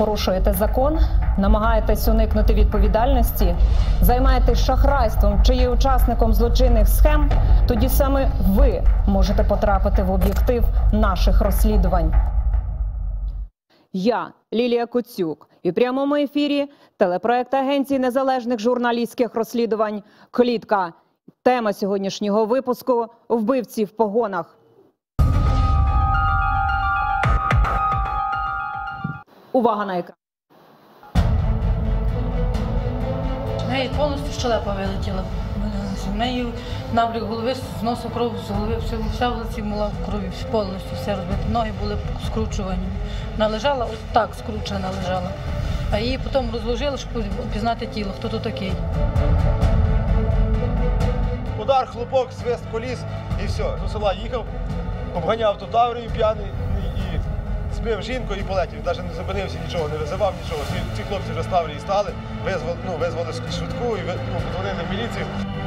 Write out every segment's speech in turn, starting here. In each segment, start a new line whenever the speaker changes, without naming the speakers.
порушуєте закон, намагаєтесь уникнути відповідальності, займаєтесь шахрайством чи є учасником злочинних схем, тоді саме ви можете потрапити в об'єктив наших розслідувань. Я, Лілія Коцюк, і в прямому ефірі телепроект Агенції незалежних журналістських розслідувань «Клітка». Тема сьогоднішнього випуску – вбивці в погонах. Увага на екран.
В неї повністю щелепа вилетіла. В неї набряк голови, з носа кров, з голови, вся в лиці була в крові, повністю все розбите. Ноги були скручувані. Вона лежала, ось так скручена лежала. А її потім розложили, щоб пізнати тіло, хто то такий.
Удар, хлопок, свист коліс і все. До села їхав, обганяв ту Таврію п'яний і збив жінку і полетів. Навіть не зупинився, нічого не визивав, нічого. Ці хлопці вже з Таврії стали, визвали швидку і подзвонили в міліцію.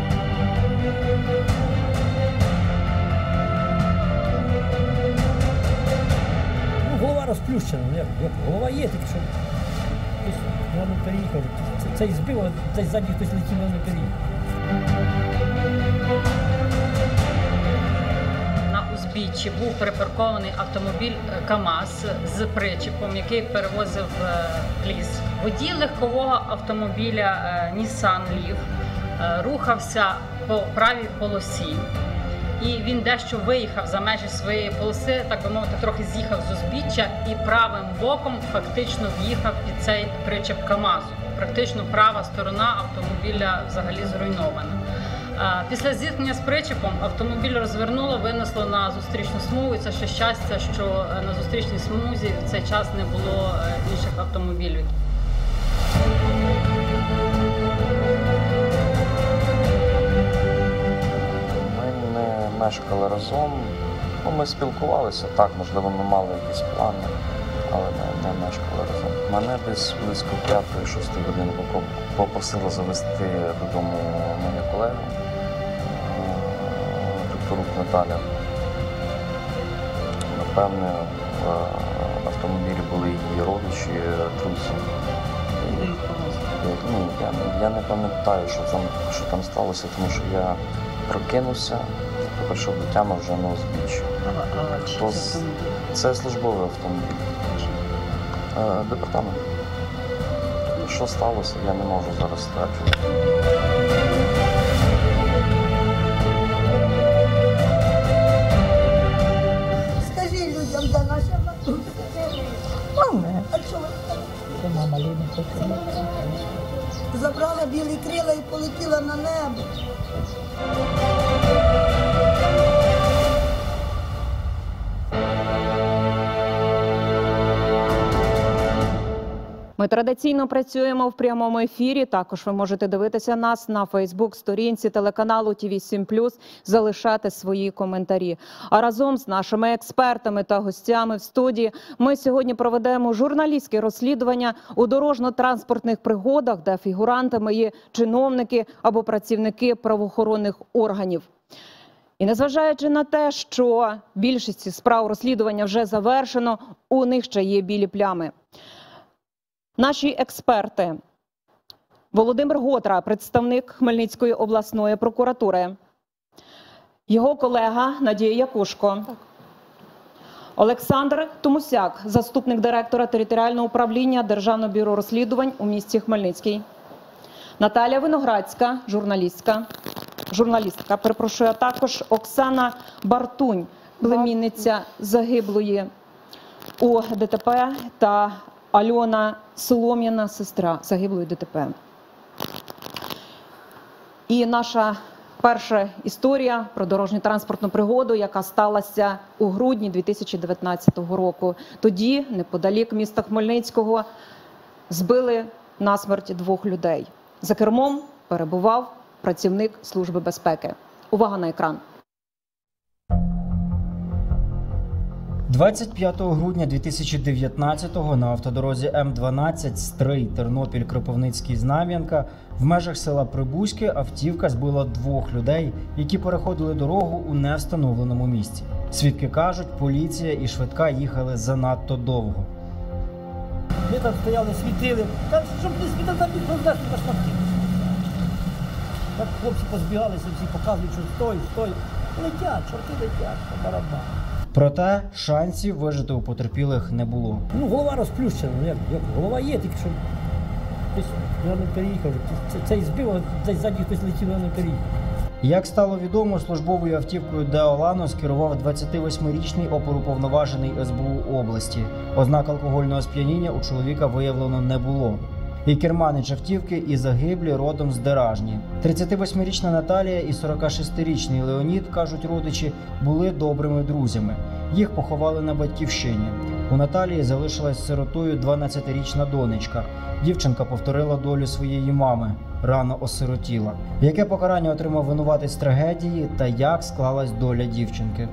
Голова розплющена, голова є, тільки що вона не переїхав. Цей збив, а цей ззаді хтось летів, вона не переїхав.
На узбіччі був припаркований автомобіль КАМАЗ з причепом, який перевозив ліс. Водій легкового автомобіля Nissan Leaf рухався по правій полосі. І він дещо виїхав за межі своєї полоси, так би мовити, трохи з'їхав з узбіччя і правим боком фактично в'їхав під цей причеп КАМАЗу. Практично права сторона автомобіля взагалі зруйнована. Після зіткнення з причепом автомобіль розвернуло, винесло на зустрічну смугу. І це ще щастя, що на зустрічній смузі в цей час не було інших автомобілів.
Ми мешкали разом, ми спілкувалися, так, можливо, ми мали якісь плани, але не мешкали разом. Мене десь близько 5-6 години попросила завести додому мою колегу, Віктору Наталя. Напевне, в автомобілі були її родичі, друзі. Я не пам'ятаю, що там сталося, тому що я прокинувся, прийшов до тями вже на узбіччі. Це службовий автомобіль. Департамент. Що сталося, я не можу зараз стверджувати.
Скажи людям, де наша матуся. Мама. А чого?
Мама Ліна хоче.
Забрала білі крила і полетіла на небо.
Ми традиційно працюємо в прямому ефірі. Також ви можете дивитися нас на Фейсбук-сторінці телеканалу ТВ7+, залишати свої коментарі. А разом з нашими експертами та гостями в студії ми сьогодні проведемо журналістське розслідування у дорожньо-транспортних пригодах, де фігурантами є чиновники або працівники правоохоронних органів. І незважаючи на те, що більшість справ розслідування вже завершено, у них ще є білі плями. Наші експерти. Володимир Готра, представник Хмельницької обласної прокуратури. Його колега Надія Якушко. Олександр Томусяк, заступник директора територіального управління Державного бюро розслідувань у місті Хмельницький. Наталія Виноградська, журналістка, а також Оксана Бартунь, племінниця загиблої у ДТП, та Альона Солом'яна, сестра загиблої ДТП. І наша перша історія про дорожньо-транспортну пригоду, яка сталася у грудні 2019 року. Тоді, неподалік міста Хмельницького, збили насмерть 2 людей. За кермом перебував працівник Служби безпеки. Увага на екран.
25 грудня 2019-го на автодорозі М12 Стрий, Тернопіль, Кропивницький, Знам'янка в межах села Прибузьке автівка збила 2 людей, які переходили дорогу у невстановленому місці. Свідки кажуть, поліція і швидка їхали занадто довго.
Ми там стояли, світили. Та щоб не світили, там їх рознесли на шматки. Так хлопці позбігалися, всі показують, що стой. Летять, чорти летять, по барабану.
Проте шансів вижити у потерпілих не було.
Ну, голова розплющена, ну як голова є, тільки що хтось не переїхав. Цей збив, а десь ззаді хтось летів, не переїхав.
Як стало відомо, службовою автівкою Део Ланос керував 28-річний оперуповноважений СБУ області. Ознак алкогольного сп'яніння у чоловіка виявлено не було. І керманич автівки, і загиблі родом з Деражні. 38-річна Наталія і 46-річний Леонід, кажуть родичі, були добрими друзями. Їх поховали на батьківщині. У Наталії залишилась сиротою 12-річна донечка. Дівчинка повторила долю своєї мами. Рано осиротіла. Яке покарання отримав винуватець трагедії та як склалась доля дівчинки?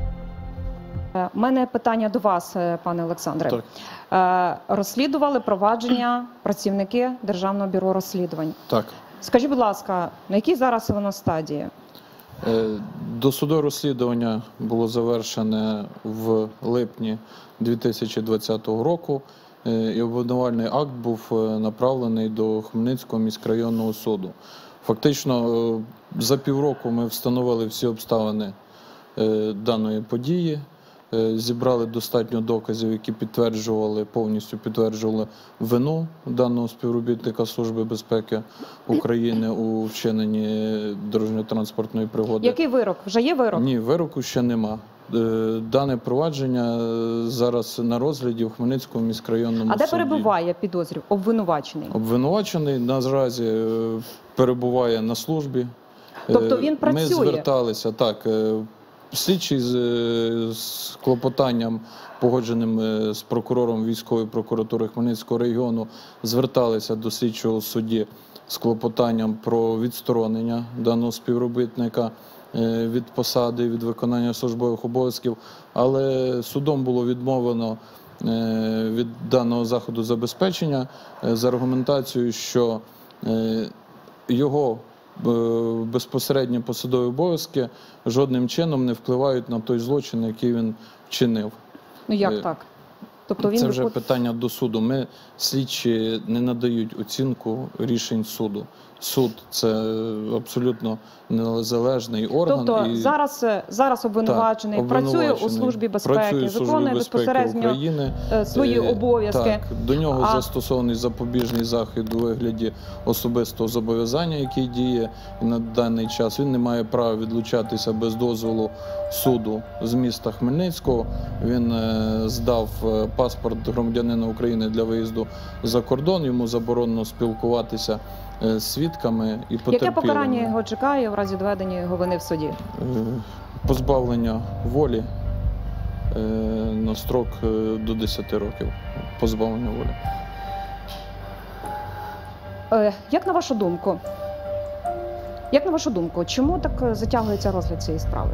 У мене питання до вас, пане Олександре. Розслідували провадження працівники Державного бюро розслідувань.
Так.
Скажіть, будь ласка, на якій зараз воно стадії?
Досудове розслідування було завершене в липні 2020 року. І обвинувальний акт був направлений до Хмельницького міськрайонного суду. Фактично, за півроку ми встановили всі обставини даної події, зібрали достатньо доказів, які повністю підтверджували вину даного співробітника Служби безпеки України у вчиненні дорожньо-транспортної пригоди.
Який вирок? Вже є вирок?
Ні, вироку ще нема. Дане провадження зараз на розгляді у Хмельницькому міськрайонному суді.
А де перебуває обвинувачений?
Обвинувачений наразі перебуває на службі.
Тобто він працює?
Ми зверталися, так. Слідчий з клопотанням, погодженим з прокурором військової прокуратури Хмельницького регіону, зверталися до слідчого судді з клопотанням про відсторонення даного співробітника від посади, від виконання службових обов'язків, але судом було відмовлено від даного заходу забезпечення з аргументацією, що його безпосередні посадові обов'язки жодним чином не впливають на той злочин, який він вчинив.
Ну як так? Тобто він
це вже питання до суду. Ми, слідчі, не надають оцінку рішень суду. Суд – це абсолютно незалежний орган.
Тобто зараз обвинувачений працює у Службі безпеки, виконує безпосередньо свої обов'язки.
Так, до нього застосований запобіжний захід у вигляді особистого зобов'язання, який діє на даний час. Він не має права відлучатися без дозволу суду з міста Хмельницького. Він здав паспорт громадянина України для виїзду за кордон. Йому заборонено спілкуватися з свідками і потерпілими.
Яке покарання його чекає в разі доведення його вини в суді?
Позбавлення волі на строк до 10 років. Позбавлення волі.
Як на вашу думку, чому так затягується розгляд цієї справи?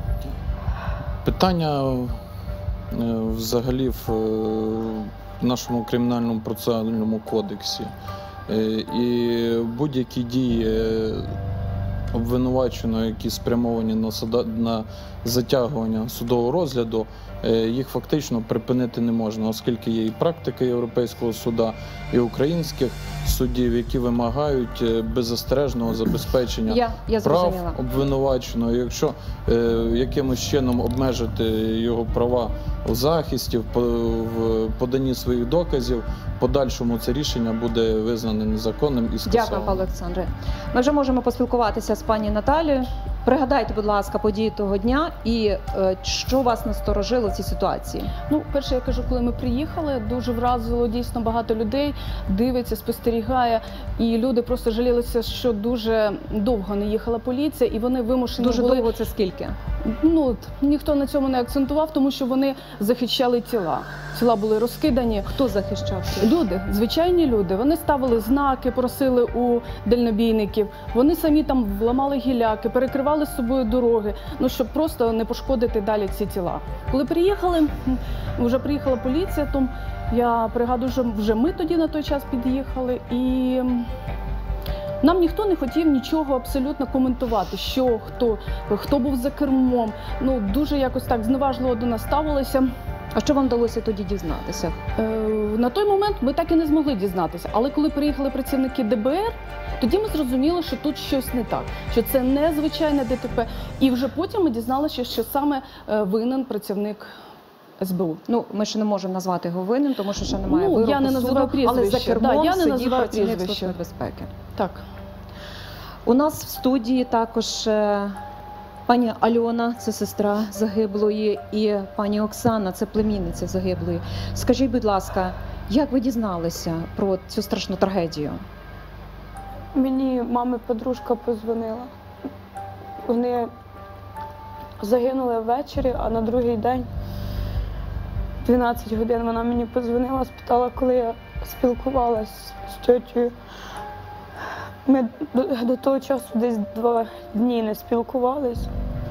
Питання взагалі в нашому кримінальному процесуальному кодексі. І будь-які дії обвинуваченого, які спрямовані на затягування судового розгляду, їх фактично припинити не можна, оскільки є і практика Європейського суду, і українських судів, які вимагають беззастережного забезпечення прав обвинуваченого. Якщо якимось чином обмежити його права у захисті, в поданні своїх доказів, в подальшому це рішення буде визнане незаконним і скасоване.
Дякую, пане Олександре. Ми вже можемо поспілкуватися з пані Наталією. Пригадайте, будь ласка, події того дня і що вас насторожило в цій ситуації?
Ну, перше, я кажу, коли ми приїхали, дуже вразило дійсно багато людей, дивиться, спостерігає, і люди просто жалілися, що дуже довго не їхала поліція, і вони вимушені
були...
Дуже
довго це скільки?
Ну, ніхто на цьому не акцентував, тому що вони захищали тіла. Тіла були розкидані.
Хто захищав?
Люди, звичайні люди. Вони ставили знаки, просили у дальнобійників. Вони самі там вламали гіляки, перекривали з собою дороги, ну, щоб просто не пошкодити далі ці тіла. Коли приїхали, вже приїхала поліція, то я пригадую, що вже ми тоді на той час під'їхали, і нам ніхто не хотів нічого абсолютно коментувати, хто був за кермом. Ну, дуже якось так зневажливо до нас ставилися.
А що вам вдалося тоді дізнатися?
На той момент ми так і не змогли дізнатися. Але коли приїхали працівники ДБР, тоді ми зрозуміли, що тут щось не так, що це не звичайне ДТП. І вже потім ми дізналися, що саме винен працівник СБУ.
Ну, ми ще не можемо назвати його винним, тому що ще немає
Ну,
вироку
я не називаю
суду, але за
прізвище.
кермом
Да, я не
сидів
називаю
працівник
прізвище.
Служби безпеки.
Так.
У нас в студії також пані Альона, це сестра загиблої, і пані Оксана, це племінниця загиблої. Скажіть, будь ласка, як ви дізналися про цю страшну трагедію?
Мені мами подружка подзвонила. Вони загинули ввечері, а на другий день, 12 годин, вона мені подзвонила, спитала, коли я спілкувалась з тьотею. Ми до того часу десь 2 дні не спілкувались.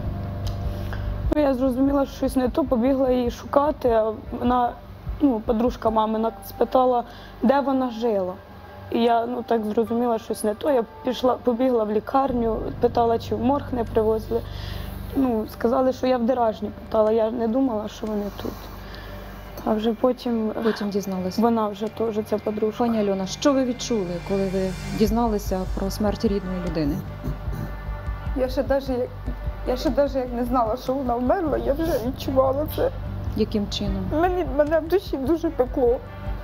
Я зрозуміла, що щось не то, побігла її шукати, а вона, подружка мамина, спитала, де вона жила. І я так зрозуміла, що щось не то. Я побігла в лікарню, питала, чи в морг не привозили. Сказали, що я в Деражні питала, я не думала, що вони тут. А вже потім
дізналися.
Вона вже теж, ця подружка.
Пані Альона, що ви відчули, коли ви дізналися про смерть рідної людини?
Я ще навіть як не знала, що вона вмерла, я вже відчувала це.
Яким чином?
Мене в душі дуже пекло.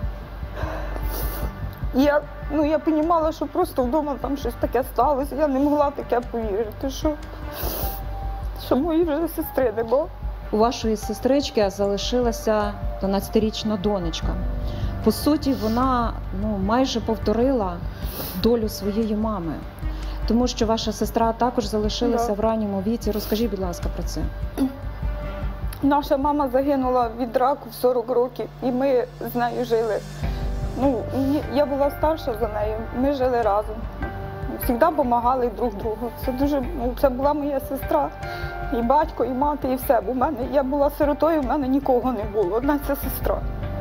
Я розуміла, що просто вдома там щось таке сталося. Я не могла таке повірити, що моєї вже сестри не було.
У вашої сестрички залишилася 12-річна донечка. По суті, вона майже повторила долю своєї мами, тому що ваша сестра також залишилася в ранньому віці. Розкажіть, будь ласка, про це.
Наша мама загинула від раку в 40 років, і ми з нею жили. Я була старша за нею, ми жили разом. Завжди допомагали друг другу. Це була моя сестра, і батько, і мати, і все. Я була сиротою, в мене нікого не було, одна ця сестра.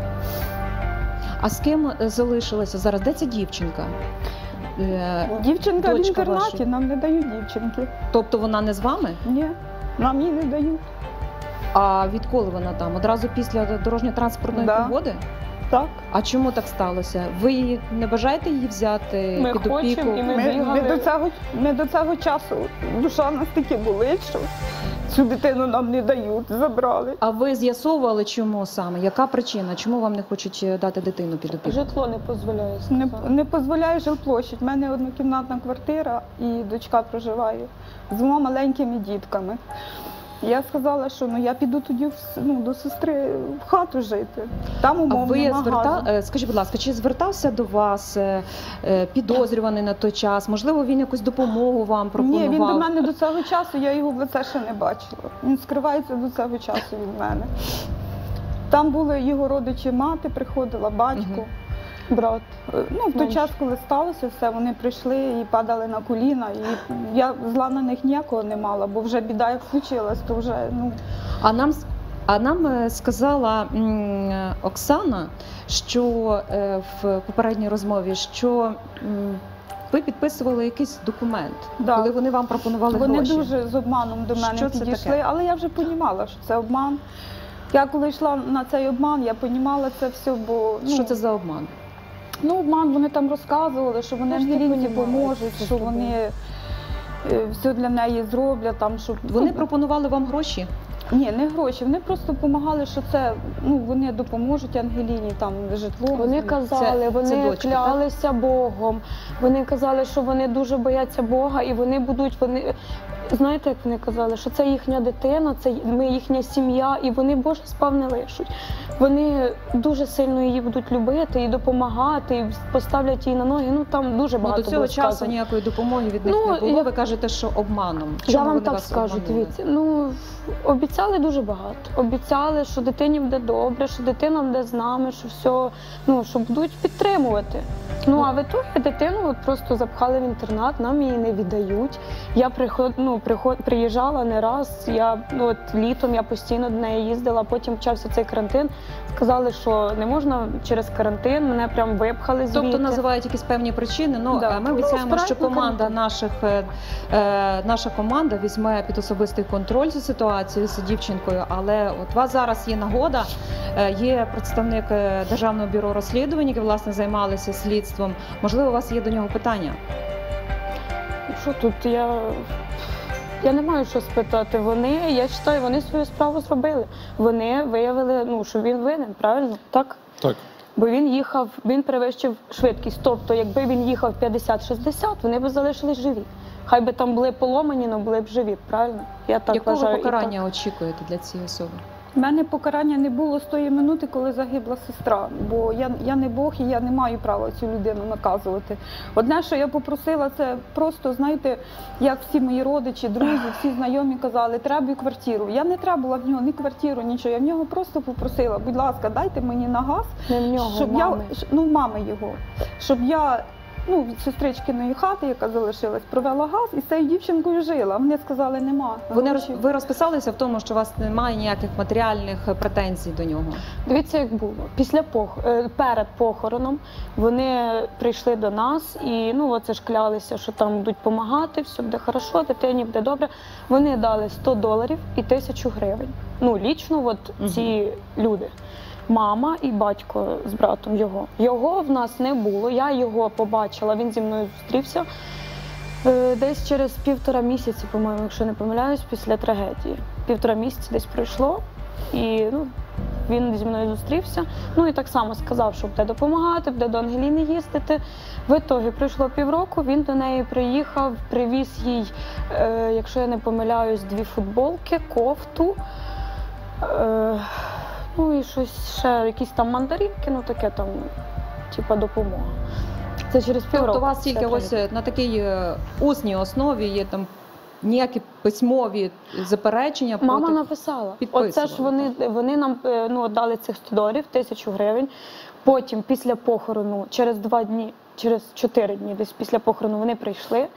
А з ким залишилася зараз? Де ця дівчинка?
Дівчинка в інтернаті, нам не дають дівчинки.
Тобто вона не з вами?
Ні, нам її не дають.
А відколи вона там? Одразу після дорожньо-транспортної пригоди?
Так.
А чому так сталося? Ви не бажаєте її взяти під опіку?
Ми до цього часу, душа настільки болить, що цю дитину нам не дають, забрали.
А ви з'ясовували, чому саме? Яка причина? Чому вам не хочуть дати дитину під опіку?
Житло не дозволяє.
Не дозволяє жилплощадь. У мене однокімнатна квартира і дочка проживає з 2 маленькими дітками. Я сказала, що я піду тоді до сестри в хату жити. Там умов нема.
Скажіть, будь ласка, чи звертався до вас підозрюваний на той час? Можливо, він якусь допомогу вам пропонував?
Ні, він до мене до цього часу, я його в лице ще не бачила. Він скривається до цього часу від мене. Там були його родичі, мати приходила, батько, брат. В той час, коли сталося все, вони прийшли і падали на коліна. І я зла на них ніякого не мала, бо вже біда як случилась, то вже,
А нам сказала Оксана, що в попередній розмові, що ви підписували якийсь документ, коли вони вам пропонували гроші.
Вони дуже з обманом до мене підійшли, але я вже розуміла, що це обман. Я коли йшла на цей обман, я розуміла це все, бо...
Що це за обман?
Обман, вони там розказували, що вони Ангеліні поможуть, що вони все для неї зроблять. Щоб...
Вони пропонували вам гроші?
Ні, не гроші, вони просто допомагали, що це, вони допоможуть Ангеліні, там, житло.
Вони казали, вони клялися Богом, вони казали, що вони дуже бояться Бога і вони будуть, знаєте, як вони казали, що це їхня дитина, це ми їхня сім'я, і вони Боже спав не лишуть. Вони дуже сильно її будуть любити і допомагати, і поставлять її на ноги. Там дуже багато
до цього часу ніякої допомоги від них не було. Ви кажете, що обманом.
Я вам так скажу, дивіться. Обіцяли дуже багато. Обіцяли, що дитині буде добре, що дитина буде з нами, що все, що будуть підтримувати. А в ітогі дитину просто запхали в інтернат, нам її не віддають. Я приїжджала не раз. От літом я постійно до неї їздила, потім почався цей карантин. Сказали, що не можна через карантин, мене прям випхали звідти.
Тобто називають якісь певні причини.
Да.
Ми обіцяємо, що
збирають на
наша команда візьме під особистий контроль цю ситуацію з дівчинкою. Але от у вас зараз є нагода, є представник Державного бюро розслідувань, які, власне, займалися слідством. Можливо, у вас є до нього питання?
Що тут? Я не маю що спитати. Я вважаю, вони свою справу зробили. Вони виявили, що він винен, правильно? Так?
Так.
Бо він перевищив швидкість. Тобто, якби він їхав 50-60, вони б залишились живі. Хай би там були поломані, але були б живі, правильно? Я так
Якого
вважаю.
покарання очікуєте для цієї особи?
У мене покарання не було з тої минути, коли загибла сестра, бо я не Бог і я не маю права цю людину наказувати. Одне, що я попросила, це просто, знаєте, як всі мої родичі, друзі, всі знайомі казали, треба квартиру. Я не требувала в нього ні квартиру, нічого. Я в нього просто попросила, будь ласка, дайте мені на газ,
Не в нього,
щоб
мами.
мами його, щоб я від сестричкиної хати, яка залишилась, провела газ і з цією дівчинкою жила. Вони сказали, нема.
Ви розписалися в тому, що у вас немає ніяких матеріальних претензій до нього?
Дивіться, як було. Перед похороном вони прийшли до нас і оце ж клялися, що там будуть допомагати, все буде добре, дитині буде добре. Вони дали $100 і 1000 гривень. Лічно ці люди. Мама і батько з братом його. Його в нас не було, я його побачила, він зі мною зустрівся десь через 1,5 місяці, по-моєму, якщо не помиляюсь, після трагедії. 1,5 місяці десь пройшло, і він зі мною зустрівся. І так само сказав, що буде допомагати, буде до Ангеліни їздити. В ітогі пройшло півроку, він до неї приїхав, привіз їй, якщо я не помиляюсь, 2 футболки, кофту, і щось ще, якісь там мандаринки, таке там, допомога. Це через півроку.
Тобто у вас тільки ось на такій усній основі є там ніякі письмові заперечення?
Мама написала. Оце ж вони нам дали цих $100, 1000 гривень. Потім, після похорону, через 2 дні, через 4 дні десь після похорону вони прийшли.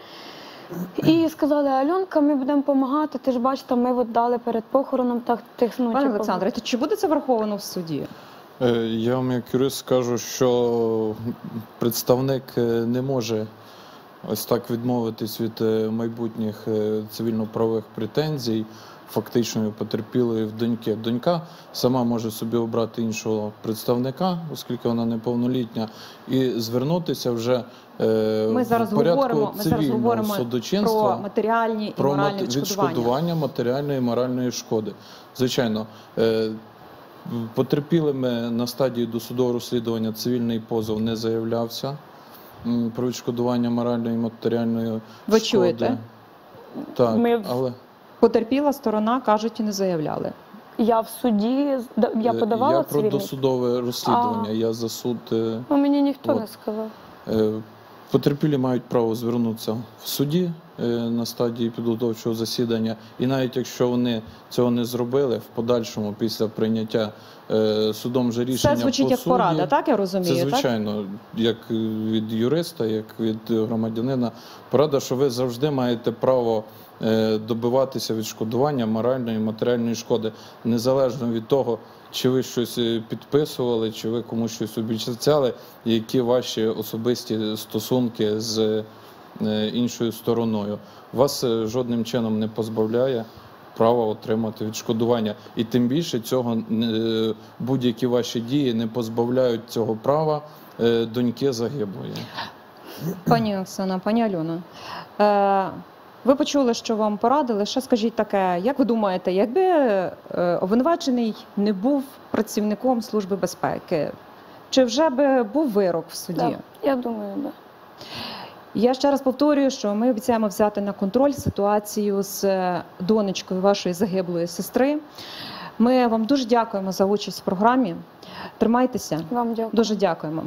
І сказали, Альонка, ми будемо допомагати, ти ж бачиш, ми дали перед похороном
Пане Олександре, чи буде це враховано в суді?
Я вам як юрист скажу, що представник не може ось так відмовитись від майбутніх цивільно-правових претензій фактичної потерпілої в доньки. Донька сама може собі обрати іншого представника, оскільки вона неповнолітня, і звернутися вже в порядку цивільного судочинства
про матеріальні і моральні
відшкодування матеріальної і моральної шкоди. Звичайно, потерпілими на стадії досудового розслідування цивільний позов не заявлявся про відшкодування моральної і матеріальної шкоди.
Ви чуєте?
Так, але...
Потерпіла сторона, кажуть, не заявляли.
Я в суді, я подавала цивільний?
Я про досудове розслідування, я за суд...
Мені ніхто не сказав.
Потерпілі мають право звернутися в суді на стадії підготовчого засідання. І навіть якщо вони цього не зробили, в подальшому, після прийняття судом вже рішення по суді...
Це звучить як порада, так я розумію?
Це, звичайно, як від юриста, як від громадянина. Порада, що ви завжди маєте право добиватися відшкодування моральної і матеріальної шкоди, незалежно від того, чи ви щось підписували, чи ви комусь щось обіцяли, які ваші особисті стосунки з іншою стороною. Вас жодним чином не позбавляє права отримати відшкодування. І тим більше цього будь-які ваші дії не позбавляють цього права доньки загиблої.
Пані Оксана, пані Альона, ви почули, що вам порадили. Ще скажіть таке, як ви думаєте, якби обвинувачений не був працівником Служби безпеки, чи вже би був вирок в суді?
Так, я думаю, так.
Я ще раз повторюю, що ми обіцяємо взяти на контроль ситуацію з донечкою вашої загиблої сестри. Ми вам дуже дякуємо за участь в програмі. Тримайтеся.
Вам дякую.
Дуже дякуємо.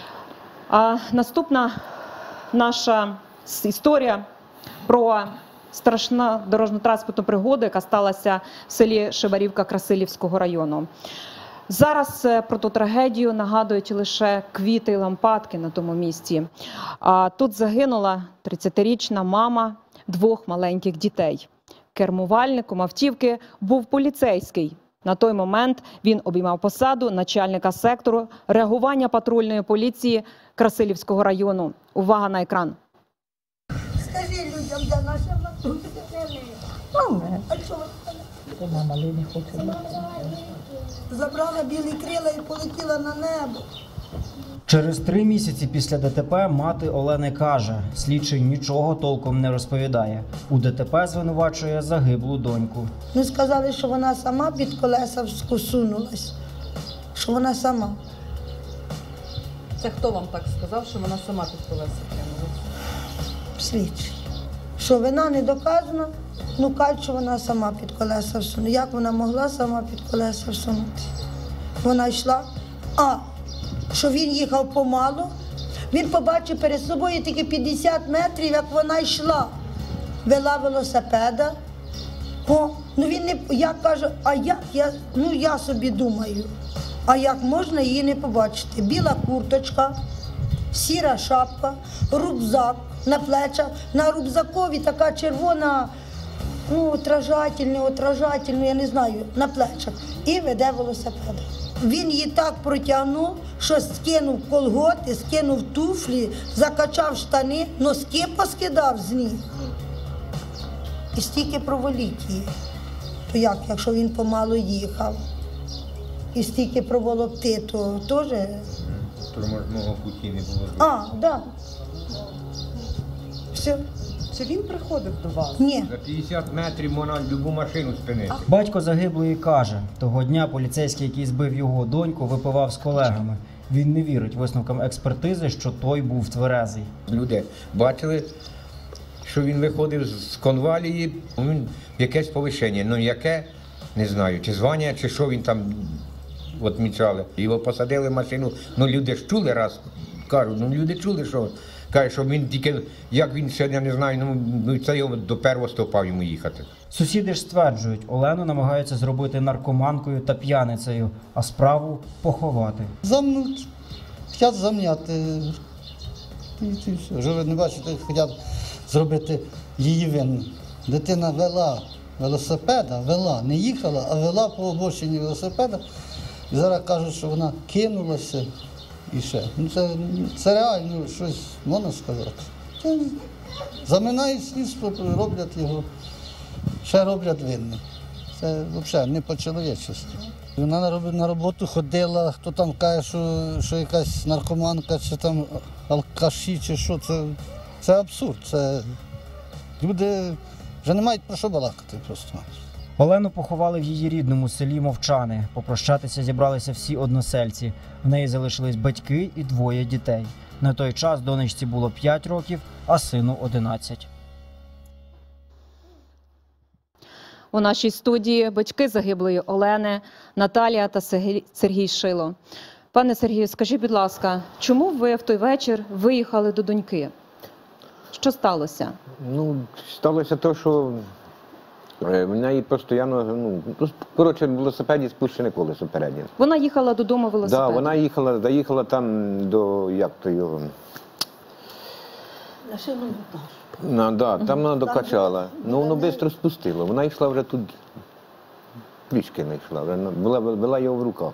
А наступна наша історія про страшну дорожньо-транспортну пригоду, яка сталася в селі Шибарівка Красилівського району. Зараз про ту трагедію нагадують лише квіти і лампадки на тому місці. А тут загинула 30-річна мама 2 маленьких дітей. Кермувальником автівки був поліцейський. На той момент він обіймав посаду начальника сектору реагування патрульної поліції Красилівського району. Увага на екран.
Скажи людям, де наша матуся. А чого?
Мама не хоче.
Забрала білі крила і полетіла на небо.
Через 3 місяці після ДТП мати Олени каже, слідчий нічого толком не розповідає. У ДТП звинувачує загиблу доньку.
Ну, сказали, що вона сама під колеса всунулась. Що вона сама.
Це хто вам так сказав, що вона сама під колеса кинулася?
Слідчий. Що вина не доказана, ну кажуть, що вона сама під колеса всунула. Як вона могла сама під колеса всунути? Вона йшла. Що він їхав помалу, він побачив перед собою тільки 50 метрів, як вона йшла. Вела велосипеда. Ну він не, я кажу, я собі думаю, а як можна її не побачити? Біла курточка, сіра шапка, рюкзак на плечах, на рюкзакові така червона, отражательна, я не знаю, на плечах. І веде велосипед. Він її так протягнув, що скинув колготи, скинув туфлі, закачав штани, носки поскидав з ніг. І стільки проволік її. То як, якщо він помалу їхав, і стільки проволокти, то теж...
То мого путі не було.
Так. Все.
Чи він приходив до вас?
Ні.
За 50 метрів можна любу машину спинити.
Батько загиблої каже, того дня поліцейський, який збив його доньку, випивав з колегами. Він не вірить висновкам експертизи, що той був тверезий.
Люди бачили, що він виходив з конвалії, він якесь повищення. Ну яке, не знаю, чи звання, чи що він там відмічали. Його посадили в машину, люди ж чули раз, кажуть, люди чули, що... Каже, що він тільки, як він сьогодні, не знаю, це його до першого стопа йому їхати.
Сусіди ж стверджують, Олену намагаються зробити наркоманкою та п'яницею, а справу поховати.
Замнуть, хочуть зам'яти. Вже ви не бачите, хочуть зробити її винну. Дитина вела велосипеда, не їхала, а вела по обочині велосипеда. І зараз кажуть, що вона кинулася. І ще. Це реально щось можна сказати. Заминають слідство, роблять його, ще роблять винним. Це взагалі не по-чоловічески. Вона на роботу ходила, хто там каже, що якась наркоманка, чи там алкаші, чи що. Це абсурд. Люди вже не мають про що балакати просто.
Олену поховали в її рідному селі Мовчани. Попрощатися зібралися всі односельці. В неї залишились батьки і 2 дітей. На той час донечці було 5 років, а сину 11.
У нашій студії батьки загиблої Олени, Наталія та Сергій Шило. Пане Сергію, скажіть, будь ласка, чому ви в той вечір виїхали до доньки? Що сталося?
Сталося те, що в неї постійно, в велосипеді спущене колесо переднє.
Вона їхала додому велосипедом?
Так, вона доїхала там до, як то його... Там вона докачала. Воно швидко спустило. Вона йшла вже тут, трішки не йшла, вела його в руках.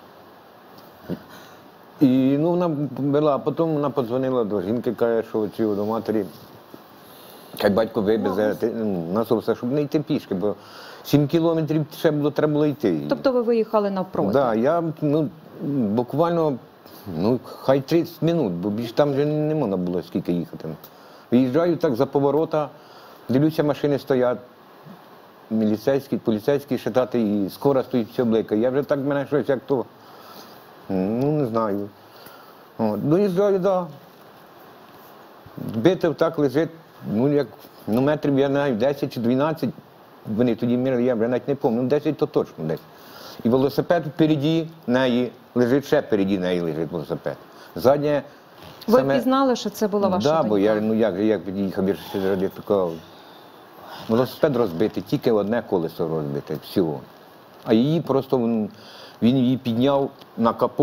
І вона вела, а потім вона подзвонила до жінки, каже, що до матері. Хай батько вивезе нас все, щоб не йти пішки, бо 7 кілометрів ще треба було йти.
Тобто ви виїхали навпроти?
Так, я буквально, хай 30 хвилин, бо більше там вже не можна було скільки їхати. Виїжджаю так за поворота, дивлюся, машини стоять, поліцейські шатати, і скоро стоїть все бликає. Я вже так, мене щось як то, не знаю. Доїжджаю, так. Битив так лежить. Метрів, я не знаю, 10 чи 12, вони тоді мірили, я вже навіть не пам'ятаю, 10 то точно десь. І велосипед впереді неї лежить, ще впереді неї лежить велосипед. Заднє...
Ви впізнали, що це була ваша донька?
Так, бо як під'їхав, я такого... Велосипед розбитий, тільки одне колесо розбите, всього. А її просто, він її підняв на капот,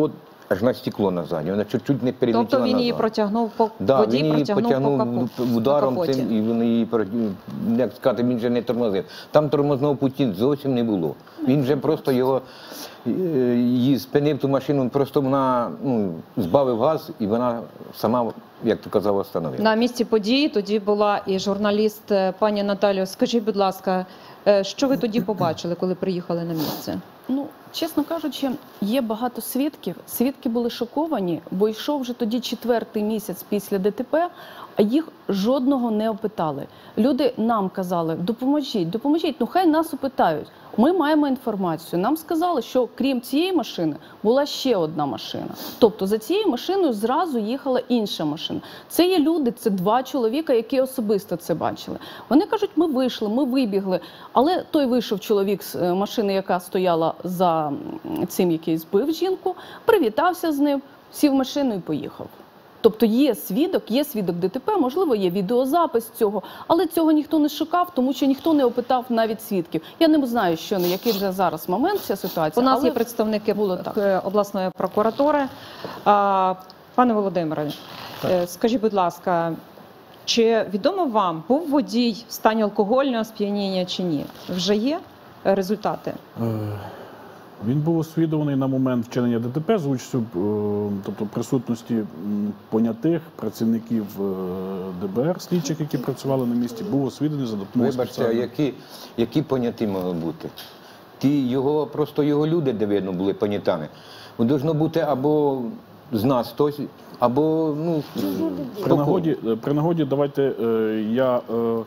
аж на стекло назад. Вона чуть-чуть не перелетіла назад.
Тобто він її протягнув по
Да,
воді,
він її
протягнув по
ударом
капоті.
цим, і він її, як сказати, він вже не тормозив. Там тормозного путі зовсім не було. Він вже просто її спинив ту машину, просто вона збавив газ, і вона сама, як ти казав, остановила.
На місці події тоді була і журналіст пані Наталіо. Скажіть, будь ласка, що ви тоді побачили, коли приїхали на місце?
Ну, чесно кажучи, є багато свідків. Свідки були шоковані, бо йшов вже тоді 4-й місяць після ДТП, а їх жодного не опитали. Люди нам казали, допоможіть, ну хай нас опитають. Ми маємо інформацію. Нам сказали, що крім цієї машини була ще одна машина. Тобто за цією машиною зразу їхала інша машина. Це є люди, це 2 чоловіка, які особисто це бачили. Вони кажуть, ми вийшли, ми вибігли, але той вийшов чоловік з машини, яка стояла за цим, який збив жінку, привітався з ним, сів в машину і поїхав. Тобто є свідок ДТП, можливо, є відеозапис цього, але цього ніхто не шукав, тому що ніхто не опитав навіть свідків. Я не знаю, який вже зараз момент, ця ситуація.
У нас є представники обласної прокуратури. Пане Володимире, скажіть, будь ласка, чи відомо вам, був водій в стані алкогольного сп'яніння чи ні? Вже є результати?
Він був освідуваний на момент вчинення ДТП з участю, тобто присутності понятих працівників ДБР, слідчих, які працювали на місці, був освідуваний за допомогою спеціального.
Вибачте, а які поняті могли бути? Просто його люди, де видно, були понятами. Должно бути або з нас хтось, або,
При нагоді давайте я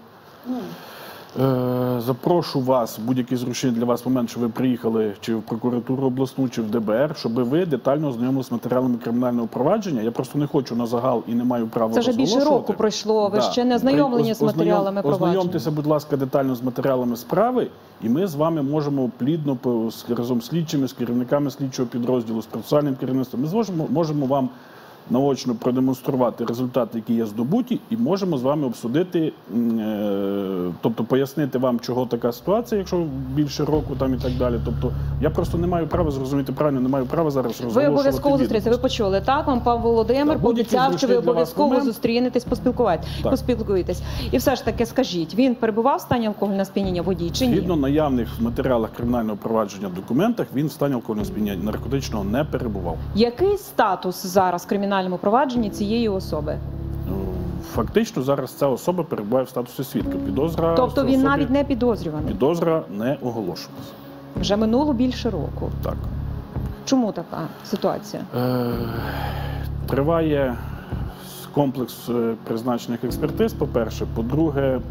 запрошу вас в будь-який зручний для вас момент, що ви приїхали чи в прокуратуру обласну, чи в ДБР, щоб ви детально ознайомилися з матеріалами кримінального провадження. Я просто не хочу на загал і не маю права розголошувати.
Це вже більше року пройшло, ви ще не ознайомлені з матеріалами провадження.
Ознайомтеся, будь ласка, детально з матеріалами справи, і ми з вами можемо плідно, разом з слідчими, з керівниками слідчого підрозділу, з процесуальним керівництвом, ми можемо вам наочно продемонструвати результати, які є здобуті, і можемо з вами обсудити, тобто пояснити вам, чого така ситуація, якщо більше року там і так далі. Тобто я просто не маю права, зрозуміти правильно, не маю права зараз розголошувати.
Ви обов'язково зустрінетеся, ви почули, так? Вам пан Володимир пообіцяв, що ви обов'язково зустрінетесь, поспілкуєтесь. І все ж таки, скажіть, він перебував в стані алкогольного сп'яніння, водій, чи ні?
Згідно наявних в матеріалах кримінального провадження документах, він в стані алкогольного сп'яніння наркотичного не перебував.
Який статус зараз в кримінальному провадженні цієї особи?
Фактично зараз ця особа перебуває в статусі свідка. Підозра.
Тобто він навіть не підозрюваний?
Підозра не оголошувалася.
Вже минуло більше року.
Так. Чому
така ситуація?
Триває комплекс призначених експертиз, по-перше. По-друге,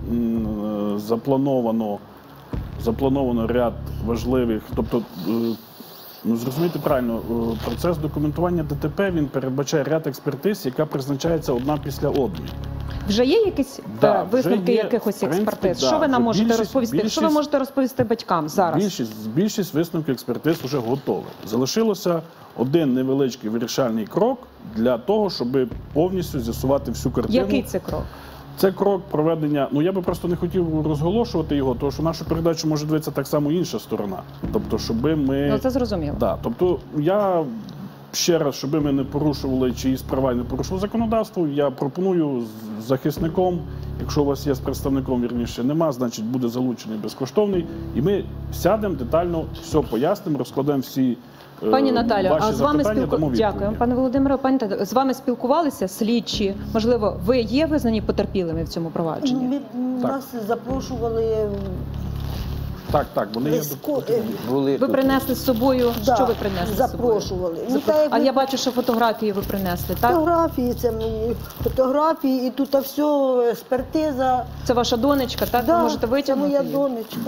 заплановано ряд важливих, тобто, зрозумійте правильно, процес документування ДТП, він передбачає ряд експертиз, яка призначається одна після одної.
Вже є якісь висновки якихось експертиз? Що ви нам можете розповісти? Що ви можете розповісти батькам зараз?
Більшість висновків експертиз вже готові. Залишилося один невеличкий вирішальний крок для того, щоб повністю з'ясувати всю картину.
Який це крок?
Це крок проведення, я би просто не хотів розголошувати його, тому що нашу передачу може дивитися так само інша сторона. Тобто, щоб ми...
це зрозуміло.
Тобто, я ще раз, щоб ми не порушували чиїсь права і не порушували законодавство, я пропоную з захисником, якщо у вас є з представником, вірніше, нема, значить буде залучений безкоштовний, і ми сядемо детально, все пояснимо, розкладемо всі
Пані Наталю,
ваші запитання, дамо відповіді.
Дякую. Пане Володимире, пані Наталю, з вами спілкувалися слідчі? Можливо, ви є визнані потерпілими в цьому провадженні?
Нас запрошували.
Так, вони є.
Ви принесли з собою, що ви принесли з собою?
Запрошували.
А я бачу, що фотографії ви принесли, так?
Фотографії, це мої фотографії, і тут все, експертиза.
Це ваша донечка, так? Ви можете витягнути
це моя донечка.